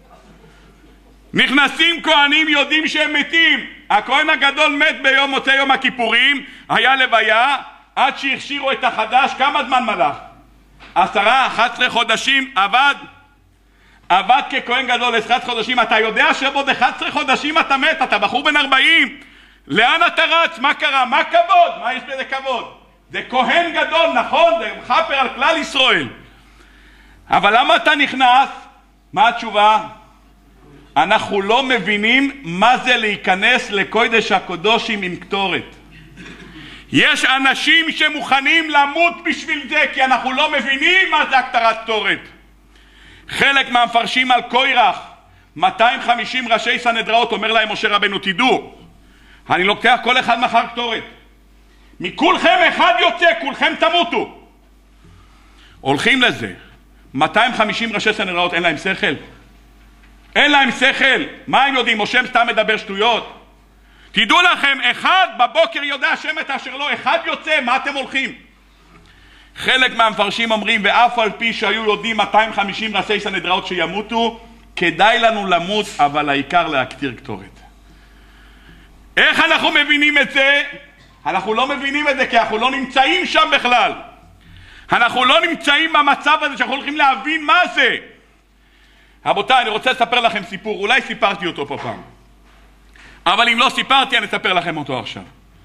נכנסים כהנים יודעים שהם מתים. הכהן הגדול מת ביום מוצאי יום הכיפורים, היה לוויה, עד שהכשירו את החדש, כמה זמן מלך? עשרה, אחת עשרה חודשים עבד. עבד ככהן גדול עשרה חודשים. אתה יודע שבעוד אחת עשרה חודשים אתה מת, אתה בחור בן ארבעים. לאן אתה רץ? מה קרה? מה כבוד? מה יש בזה כבוד? זה כהן גדול, נכון? זה חפר על כלל ישראל. אבל למה אתה נכנס? מה התשובה? אנחנו לא מבינים מה זה להיכנס לקודש הקודשים עם קטורת. יש אנשים שמוכנים למות בשביל זה, כי אנחנו לא מבינים מה זה הקטרת קטורת. חלק מהמפרשים על קוירח, מאתיים וחמישים ראשי סנהדראות, אומר להם משה רבנו, תדעו, אני לוקח כל אחד מחר קטורת. מכולכם אחד יוצא, כולכם תמותו. הולכים לזה. מאתיים וחמישים ראשי סנהדראות, אין להם שכל? אין להם שכל. מה הם יודעים? משה סתם מדבר שטויות. תדעו לכם, אחד בבוקר יודע השם את אשר לו, אחד יוצא, מה אתם הולכים? חלק מהמפרשים אומרים, ואף על פי שהיו יודעים מאתיים וחמישים ראשי סנהדראות שימותו, כדאי לנו למות, אבל העיקר להקטיר קטורת. איך אנחנו מבינים את זה? אנחנו לא מבינים את זה כי אנחנו לא נמצאים שם בכלל. אנחנו לא נמצאים במצב הזה שאנחנו הולכים להבין מה זה. רבותיי, אני רוצה לספר לכם סיפור, אולי סיפרתי אותו פה פעם. אבל אם לא סיפרתי, אני אספר לכם אותו עכשיו.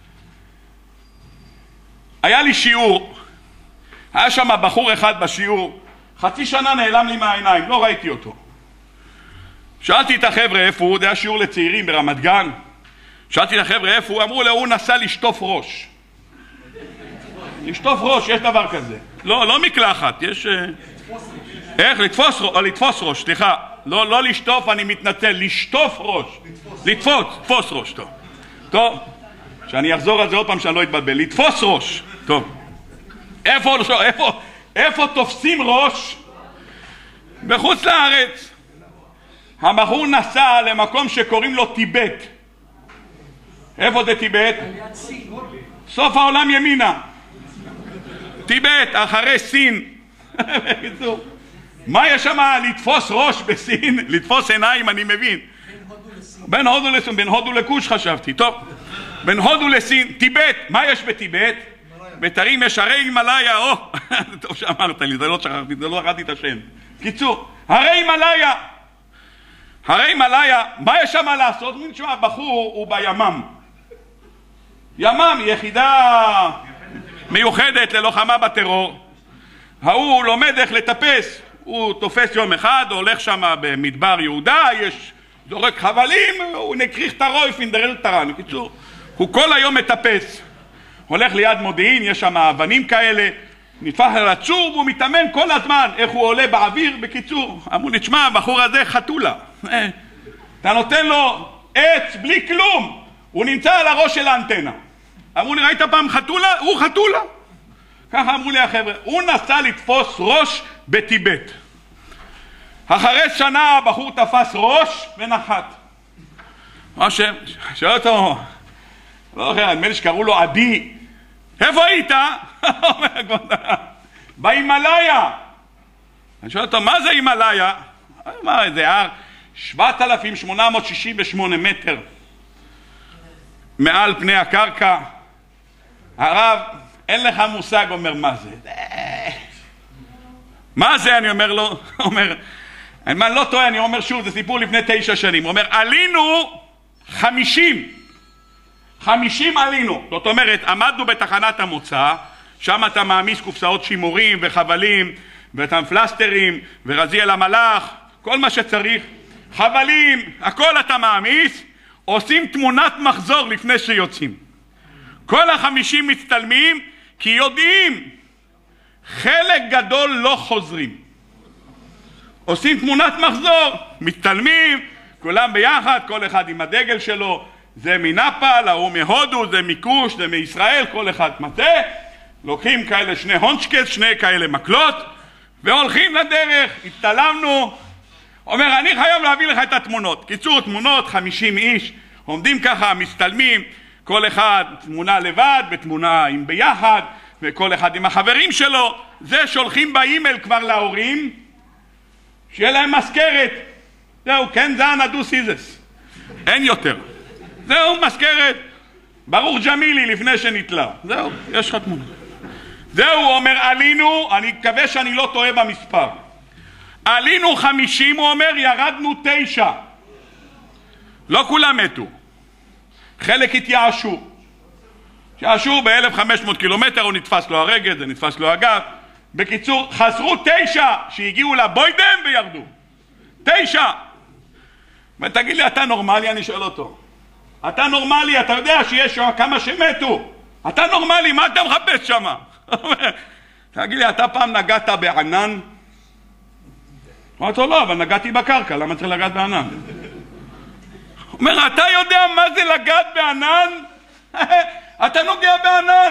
היה לי שיעור, היה שם בחור אחד בשיעור, חצי שנה נעלם לי מהעיניים, לא ראיתי אותו. שאלתי את החבר'ה איפה הוא, זה היה שיעור לצעירים ברמת גן. שאלתי את החבר'ה איפה הוא, אמרו לו, הוא נסע לשטוף ראש. לשטוף ראש, יש דבר כזה. לא, לא מקלחת, יש... איך? לתפוס ראש, לתפוס ראש, סליחה. לא, לא לשטוף, אני מתנצל, לשטוף ראש. לתפוס, תפוס ראש, טוב. טוב, שאני אחזור על זה עוד פעם שאני לא אתבלבל. לתפוס ראש, טוב. איפה, איפה, איפה תופסים ראש? בחוץ לארץ. הבחור נסע למקום שקוראים לו טיבט. איפה זה טיבט? סוף העולם ימינה. טיבט, אחרי סין. מה יש שם לתפוס ראש בסין? לתפוס עיניים, אני מבין. בין הודו לסין, בין הודו לכוש חשבתי. טוב, בין הודו לסין, טיבט, מה יש בטיבט? בתרים יש הרי הימלאיה, או, טוב שאמרת לי, זה לא שכחתי, זה לא שכחתי את השם. קיצור, הרי הימלאיה. הרי הימלאיה, מה יש שם לעשות? מין שמה, הבחור הוא בימם. ימם, יחידה מיוחדת ללוחמה בטרור. ההוא לומד איך לטפס. הוא תופס יום אחד, הולך שם במדבר יהודה, יש זורק חבלים, הוא נקריך את הרויף, אינדרל טרן. בקיצור, הוא כל היום מטפס. הולך ליד מודיעין, יש שם אבנים כאלה, נתפח על הצור, והוא מתאמן כל הזמן, איך הוא עולה באוויר. בקיצור, אמרו לי, תשמע, הבחור הזה חתולה. אתה נותן לו עץ בלי כלום, הוא נמצא על הראש של האנטנה. אמרו לי, ראית פעם חתולה? הוא חתולה. ככה אמרו לי החבר'ה, הוא נסע לתפוס ראש בטיבט. אחרי שנה הבחור תפס ראש ונחת. מה שם? שאל אותו, לא אחר, נדמה לי שקראו לו עדי. איפה היית? בהימלאיה. אני שואל אותו, מה זה הימלאיה? מה זה הר? שבעת אלפים שמונה מאות שישים ושמונה מטר מעל פני הקרקע. הרב, אין לך מושג, אומר, מה זה? מה זה? אני אומר לו, אומר, אם אני לא טועה, אני אומר שוב, זה סיפור לפני תשע שנים. הוא אומר, עלינו חמישים. חמישים עלינו. זאת אומרת, עמדנו בתחנת המוצא, שם אתה מעמיס קופסאות שימורים וחבלים, ואתם פלסטרים, ורזיאל המלאך, כל מה שצריך. חבלים, הכל אתה מעמיס, עושים תמונת מחזור לפני שיוצאים. כל החמישים מצטלמים, כי יודעים, חלק גדול לא חוזרים. עושים תמונת מחזור, מצטלמים, כולם ביחד, כל אחד עם הדגל שלו, זה מנפאל, ההוא מהודו, זה מכוש, זה מישראל, כל אחד מטה, לוקחים כאלה שני הונצ'קס, שני כאלה מקלות, והולכים לדרך, הצטלמנו. אומר, אני חייב להביא לך את התמונות. קיצור, תמונות, חמישים איש, עומדים ככה, מצטלמים, כל אחד תמונה לבד, בתמונה עם ביחד, וכל אחד עם החברים שלו. זה שולחים באימייל כבר להורים, שיהיה להם מזכרת. זהו, כן זן אדו סיזס. אין יותר. זהו, מזכרת. ברוך ג'מילי לפני שנתלה. זהו, יש לך תמונה. זהו, הוא אומר, עלינו, אני מקווה שאני לא טועה במספר. עלינו חמישים, הוא אומר, ירדנו תשע. לא כולם מתו. חלק התייאשו. התייאשו ב-אלף וחמש מאות קילומטר, הוא נתפס לו הרגל, זה נתפס לו הגב. בקיצור, חזרו תשע שהגיעו לבוידם וירדו. תשע. ותגיד לי, אתה נורמלי? אני שואל אותו. אתה נורמלי? אתה יודע שיש כמה שמתו. אתה נורמלי? מה אתה מחפש שם? תגיד לי, אתה פעם נגעת בענן? אמרתי לו, לא, אבל נגעתי בקרקע, למה צריך לגעת בענן? אומר, אתה יודע מה זה לגעת בענן? אתה נוגע בענן.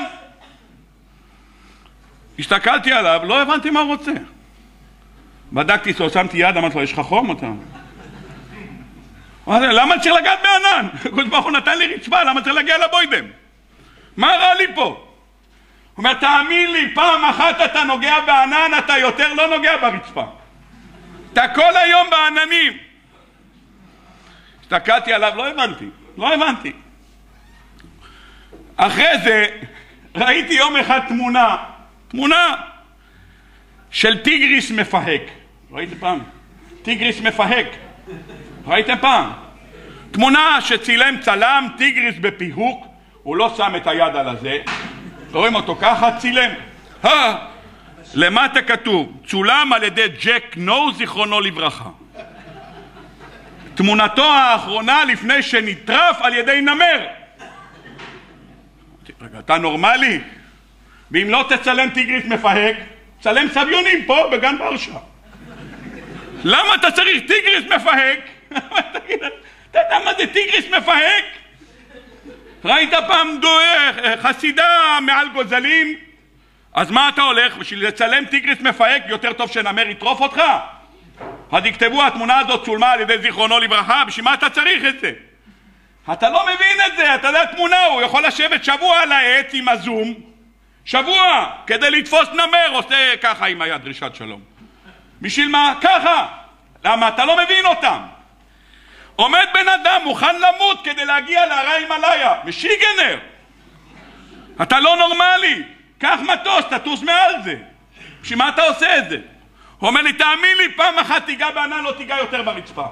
הסתכלתי עליו, לא הבנתי מה הוא רוצה. בדקתי, שמתי יד, אמרתי לו, יש לך חום אותם? למה צריך לגעת בענן? הוא נתן לי רצפה, למה צריך להגיע לבוידם? מה רע לי פה? הוא אומר, תאמין לי, פעם אחת אתה נוגע בענן, אתה יותר לא נוגע ברצפה. אתה כל היום בעננים. הסתכלתי עליו, לא הבנתי, לא הבנתי. אחרי זה ראיתי יום אחד תמונה, תמונה של טיגריס מפהק. ראיתם פעם? טיגריס מפהק. ראיתם פעם? תמונה שצילם צלם, טיגריס בפיהוק, הוא לא שם את היד על הזה. רואים אותו ככה, צילם. אה, למטה כתוב, צולם על ידי ג'ק נו, זיכרונו לברכה. תמונתו האחרונה לפני שנטרף על ידי נמר. רגע, אתה נורמלי? ואם לא תצלם טיגריס מפהק, צלם סביונים פה בגן ורשה. למה אתה צריך טיגריס מפהק? אתה יודע מה זה טיגריס מפהק? ראית פעם חסידה מעל גוזלים? אז מה אתה הולך? בשביל לצלם טיגריס מפהק יותר טוב שנמר יטרוף אותך? אז יכתבו, התמונה הזאת צולמה על ידי זיכרונו לברכה, בשביל מה אתה צריך את זה? אתה לא מבין את זה, אתה יודע תמונה, הוא יכול לשבת שבוע על העץ עם הזום, שבוע, כדי לתפוס נמר, עושה ככה עם היד, דרישת שלום. בשביל מה? ככה. למה? אתה לא מבין אותם. עומד בן אדם, מוכן למות כדי להגיע להרי הימלאיה, משיגנר. אתה לא נורמלי. קח מטוס, תטוס מעל זה. בשביל מה אתה עושה את זה? הוא אומר לי, תאמין לי, פעם אחת תיגע בענן, לא תיגע יותר ברצפה.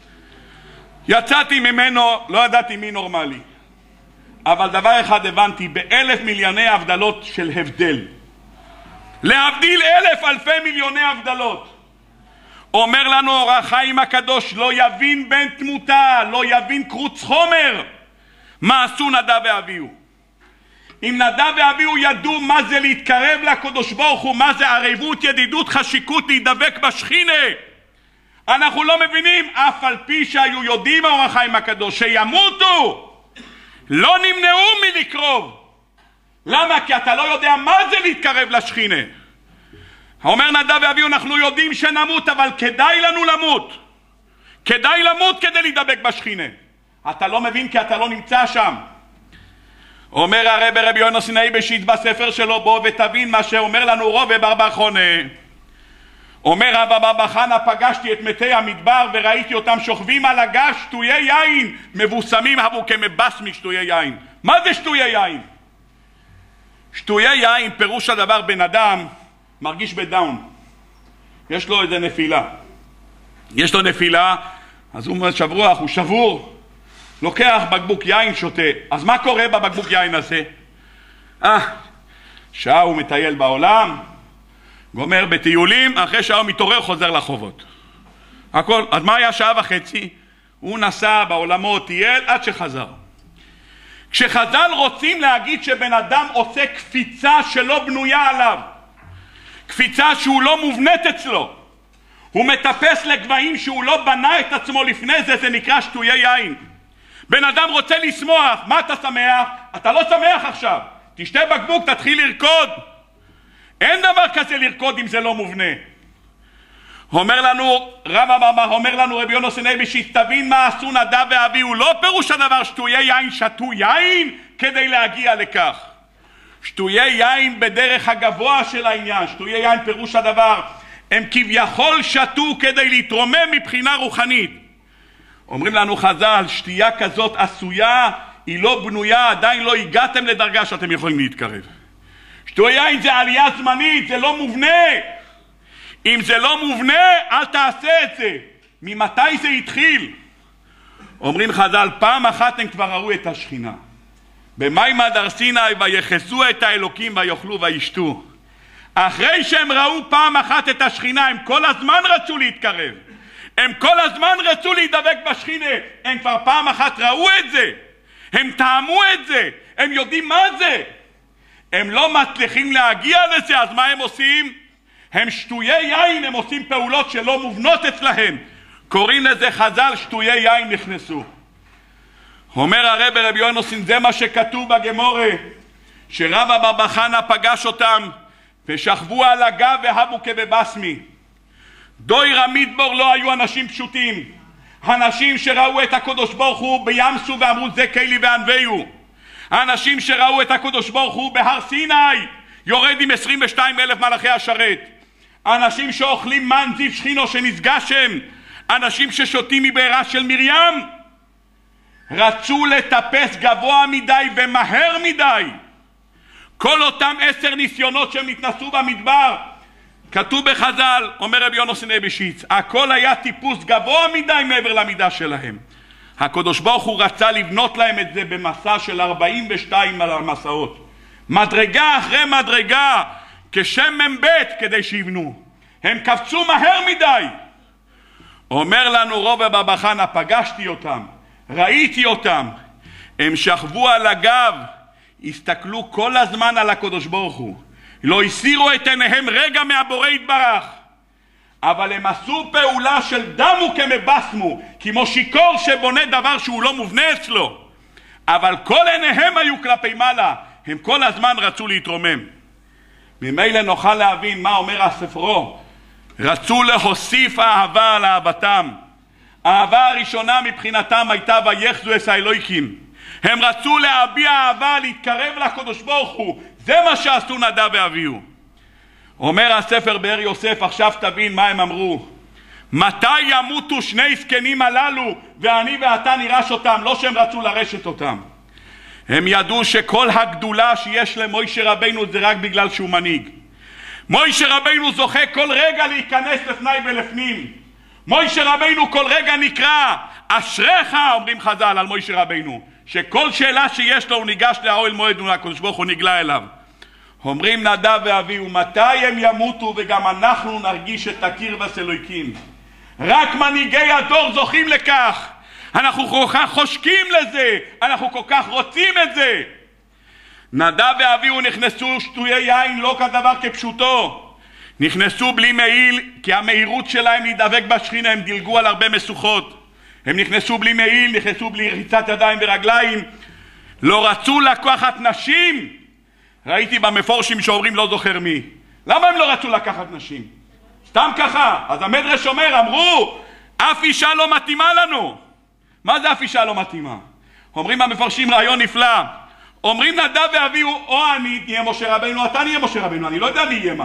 יצאתי ממנו, לא ידעתי מי נורמלי. אבל דבר אחד הבנתי, באלף מיליוני הבדלות של הבדל. להבדיל אלף אלפי מיליוני הבדלות. אומר לנו אור החיים הקדוש, לא יבין בן תמותה, לא יבין קרוץ חומר. מה עשו נדב ואביהו? אם נדב ואביהו ידעו מה זה להתקרב לקדוש ברוך הוא, מה זה ערבות, ידידות, חשיקות, להידבק בשכינה. אנחנו לא מבינים, אף על פי שהיו יודעים אור החיים הקדוש שימותו, לא נמנעו מלקרוב. למה? כי אתה לא יודע מה זה להתקרב לשכינה. אומר נדב ואביהו, אנחנו יודעים שנמות, אבל כדאי לנו למות. כדאי למות כדי להידבק בשכינה. אתה לא מבין כי אתה לא נמצא שם. אומר הרב רבי יונה סינאי בשיט בספר שלו, בוא ותבין מה שאומר לנו רובה בר בר חונה. אומר רבא בר חנה, פגשתי את מתי המדבר וראיתי אותם שוכבים על הגש שטויי יין, מבוסמים הבו כמבסמי שטויי יין. מה זה שטויי יין? שטויי יין פירוש הדבר בן אדם מרגיש בדאון, יש לו איזה נפילה. יש לו נפילה, אז הוא שברוח, הוא שבור, לוקח בקבוק יין, שותה. אז מה קורה בבקבוק יין הזה? אה, שעה הוא מטייל בעולם, גומר בטיולים, אחרי שעה הוא מתעורר, חוזר לחובות. הכל. אז מה היה שעה וחצי? הוא נסע בעולמות, טייל, עד שחזר. כשחז"ל רוצים להגיד שבן אדם עושה קפיצה שלא בנויה עליו, קפיצה שהוא לא מובנית אצלו, הוא מטפס לגבהים שהוא לא בנה את עצמו לפני זה, זה נקרא שטויי יין. בן אדם רוצה לשמוח, מה אתה שמח? אתה לא שמח עכשיו, תשתה בקבוק, תתחיל לרקוד. אין דבר כזה לרקוד אם זה לא מובנה. אומר לנו רב אמר, אומר לנו רבי יונתן אייבשיץ, תבין מה עשו נדב ואביהו. לא פירוש הדבר שטויי יין שתו יין כדי להגיע לכך. שטויי יין בדרך הגבוה של העניין. שטויי יין פירוש הדבר, הם כביכול שתו כדי להתרומם מבחינה רוחנית. אומרים לנו חז"ל, שתייה כזאת עשויה, היא לא בנויה, עדיין לא הגעתם לדרגה שאתם יכולים להתקרב. שטויי יין זה עלייה זמנית, זה לא מובנה. אם זה לא מובנה, אל תעשה את זה. ממתי זה התחיל? אומרים חז"ל, פעם אחת הם כבר ראו את השכינה. במימא דר סיני, ויחסו את האלוקים ויאכלו וישתו. אחרי שהם ראו פעם אחת את השכינה, הם כל הזמן רצו להתקרב. הם כל הזמן רצו להידבק בשכינה. הם כבר פעם אחת ראו את זה. הם טעמו את זה. הם יודעים מה זה. הם לא מצליחים להגיע לזה, אז מה הם עושים? הם שטויי יין, הם עושים פעולות שלא מובנות אצלהם. קוראים לזה חז"ל שטויי יין נכנסו. אומר הרב רבי יונוסין, זה מה שכתוב בגמורה, שרב אבא חנה פגש אותם ושכבו על הגב והבו כבבסמי. דויר המדבור לא היו אנשים פשוטים, אנשים שראו את הקדוש ברוך הוא בים סוף ואמרו זה קהילי וענווהו. האנשים שראו את הקדוש ברוך הוא בהר סיני יורד עם עשרים ושתיים אלף מלאכי השרת. אנשים שאוכלים מן זיו שכינו שנסגש הם. אנשים ששותים מבארה של מרים. רצו לטפס גבוה מדי ומהר מדי. כל אותם עשר ניסיונות שהם התנסו במדבר, כתוב בחז"ל, אומר רבי יונתן אייבשיץ, הכל היה טיפוס גבוה מדי מעבר למידה שלהם. הקדוש ברוך הוא רצה לבנות להם את זה במסע של ארבעים ושתיים על המסעות, מדרגה אחרי מדרגה, כשם מבית כדי שיבנו. הם קפצו מהר מדי. אומר לנו רב אבא חנה, פגשתי אותם, ראיתי אותם, הם שכבו על הגב, הסתכלו כל הזמן על הקדוש ברוך הוא, לא הסירו את עיניהם רגע מהבורא יתברך, אבל הם עשו פעולה של דמו כמבסמו, כמו שיקור שבונה דבר שהוא לא מובנה אצלו, אבל כל עיניהם היו כלפי מעלה, הם כל הזמן רצו להתרומם. ממילא נוכל להבין מה אומר הספרו, רצו להוסיף אהבה על אהבתם. האהבה הראשונה מבחינתם הייתה ויחזו את האלוהיקים. הם רצו להביע אהבה, להתקרב לקדוש ברוך הוא. זה מה שעשו נדב ואביהו. אומר הספר באר יוסף, עכשיו תבין מה הם אמרו. מתי ימותו שני זקנים הללו ואני ואתה נירש אותם? לא שהם רצו לרשת אותם. הם ידעו שכל הגדולה שיש למוישה רבינו זה רק בגלל שהוא מנהיג. מוישה רבינו זוכה כל רגע להיכנס לפני ולפנים. מוישה רבינו כל רגע נקרא אשריך, אומרים חז"ל על מוישה רבינו, שכל שאלה שיש לו הוא ניגש לאוהל מועד והקדוש ברוך הוא נגלה אליו. אומרים נדב ואביהו, מתי הם ימותו וגם אנחנו נרגיש את הקרבת אלוהיקים? רק מנהיגי הדור זוכים לכך. אנחנו כל כך חושקים לזה, אנחנו כל כך רוצים את זה. נדב ואביהו נכנסו שטויי יין לא כדבר כפשוטו. נכנסו בלי מעיל, כי המהירות שלהם להידבק בשכינה, הם דילגו על הרבה משוכות. הם נכנסו בלי מעיל, נכנסו בלי ריצת ידיים ורגליים. לא רצו לקחת נשים. ראיתי במפורשים שאומרים לא זוכר מי. למה הם לא רצו לקחת נשים? סתם ככה. אז המדרש אומר, אמרו, אף אישה לא מתאימה לנו. מה זה אף אישה לא מתאימה? אומרים המפרשים רעיון נפלא. אומרים נדב ואביהו, או אני נהיה משה רבינו, אתה נהיה משה רבינו, אני לא יודע מי יהיה מה.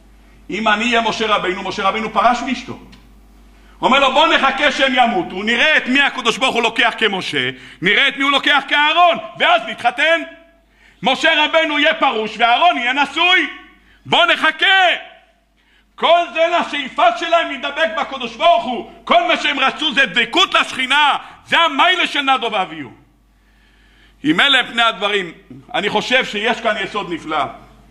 אם אני אהיה משה רבינו, משה רבינו פרש מאשתו. אומר לו, בוא נחכה שהם ימותו, נראה את מי הקדוש ברוך הוא לוקח כמשה, נראה את מי הוא לוקח כאהרון, ואז נתחתן. משה רבינו יהיה פרוש ואהרון יהיה נשוי. בוא נחכה. כל זה לשאיפה שלהם להידבק בקדוש ברוך הוא. כל מה שהם רצו זה דבקות לשכינה. זה המיילה של נדב ואביהו. עם אלה פני הדברים, אני חושב שיש כאן יסוד נפלא.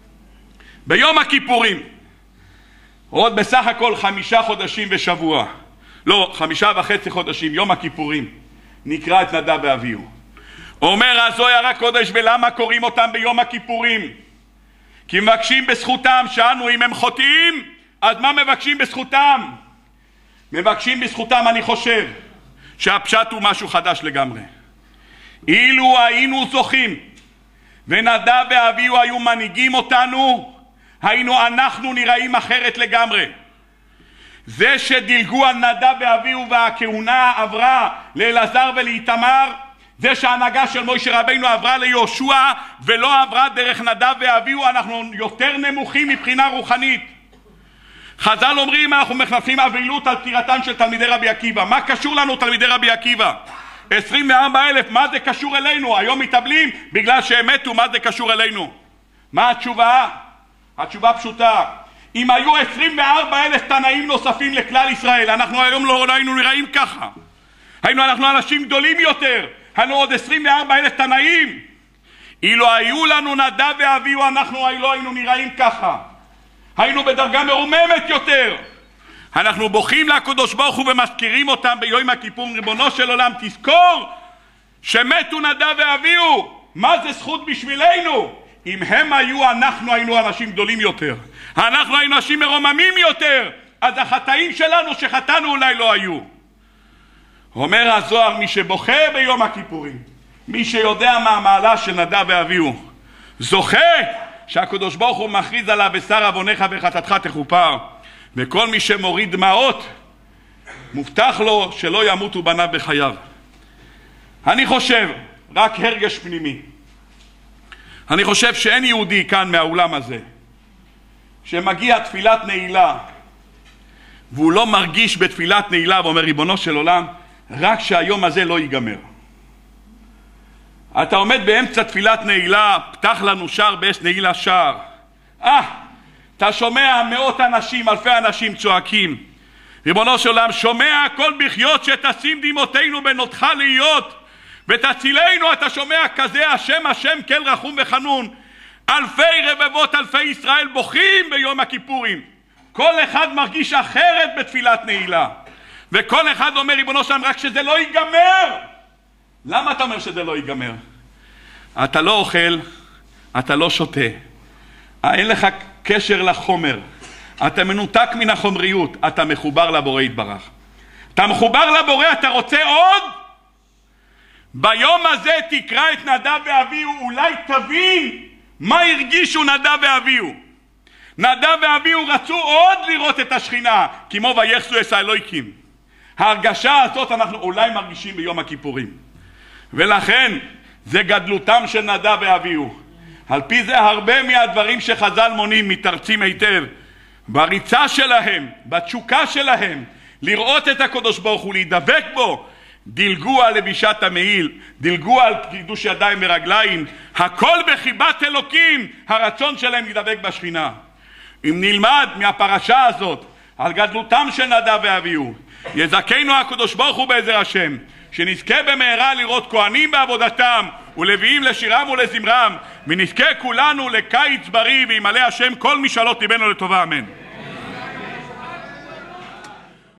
ביום הכיפורים, עוד בסך הכל חמישה חודשים ושבוע, לא, חמישה וחצי חודשים, יום הכיפורים, נקרא את נדב ואביהו. אומר הזוהר הקודש, ולמה קוראים אותם ביום הכיפורים? כי מבקשים בזכותם שאנו, אם הם חוטאים, אז מה מבקשים בזכותם? מבקשים בזכותם, אני חושב, שהפשט הוא משהו חדש לגמרי. אילו היינו זוכים, ונדב ואביהו היו מנהיגים אותנו, היינו אנחנו נראים אחרת לגמרי. זה שדילגו על נדב ואביהו והכהונה עברה לאלעזר ולאיתמר, זה שההנהגה של משה רבינו עברה ליהושע ולא עברה דרך נדב ואביהו, אנחנו יותר נמוכים מבחינה רוחנית. חז"ל אומרים, אנחנו מחנכים אבלות על פטירתם של תלמידי רבי עקיבא. מה קשור לנו תלמידי רבי עקיבא? עשרים וארבעה אלף, מה זה קשור אלינו? היום מתאבלים בגלל שהם מתו, מה זה קשור אלינו? מה התשובה? התשובה פשוטה. אם היו עשרים וארבעה אלף תנאים נוספים לכלל ישראל, אנחנו היום לא היינו נראים ככה. היינו אנחנו אנשים גדולים יותר, היינו עוד עשרים וארבעה אלף תנאים. אילו היו לנו נדב ואביהו, אנחנו לא היינו נראים ככה. היינו בדרגה מרוממת יותר. אנחנו בוכים לקדוש ברוך הוא ומזכירים אותם ביום הכיפורים. ריבונו של עולם, תזכור שמתו נדב ואביהו. מה זה זכות בשבילנו? אם הם היו, אנחנו היינו אנשים גדולים יותר, אנחנו היינו אנשים מרוממים יותר, אז החטאים שלנו שחטאנו אולי לא היו. אומר הזוהר, מי שבוכה ביום הכיפורים, מי שיודע מה המעלה של נדב ואביהו, זוכה שהקדוש ברוך הוא מכריז עליו, בשר עוונך וחטאתך תכופר. וכל מי שמוריד דמעות, מובטח לו שלא ימותו בניו בחייו. אני חושב, רק הרגש פנימי, אני חושב שאין יהודי כאן מהאולם הזה שמגיע תפילת נעילה והוא לא מרגיש בתפילת נעילה ואומר, ריבונו של עולם, רק שהיום הזה לא ייגמר. אתה עומד באמצע תפילת נעילה, פתח לנו שער באש נעילה שער. אה, אתה שומע מאות אנשים, אלפי אנשים צועקים, ריבונו של עולם, שומע כל בחיות שתשים דמעותינו בנותך להיות ותצילנו. אתה שומע כזה, השם השם כל רחום וחנון. אלפי רבבות אלפי ישראל בוכים ביום הכיפורים, כל אחד מרגיש אחרת בתפילת נעילה, וכל אחד אומר, ריבונו שלם, רק שזה לא ייגמר. למה אתה אומר שזה לא ייגמר? אתה לא אוכל, אתה לא שותה, אין לך קשר לחומר, אתה מנותק מן החומריות, אתה מחובר לבורא יתברך. אתה מחובר לבורא, אתה רוצה עוד? ביום הזה תקרא את נדב ואביהו, אולי תבין מה הרגישו נדב ואביהו. נדב ואביהו רצו עוד לראות את השכינה, כמו ויחסו את האלוהיקים. ההרגשה הזאת אנחנו אולי מרגישים ביום הכיפורים, ולכן זה גדלותם של נדב ואביהו. על פי זה הרבה מהדברים שחז"ל מונים מתרצים היטב בריצה שלהם, בתשוקה שלהם לראות את הקדוש ברוך הוא, להידבק בו, דילגו על לבישת המעיל, דילגו על קידוש ידיים ורגליים, הכל בחיבת אלוקים, הרצון שלהם להידבק בשכינה. אם נלמד מהפרשה הזאת על גדלותם של נדב ואביהו, יזכנו הקדוש ברוך הוא בעזר השם, שנזכה במהרה לראות כהנים בעבודתם ולוויים לשירם ולזמרם, ונזכה כולנו לקיץ בריא וימלא השם כל משאלות ליבנו לטובה, אמן.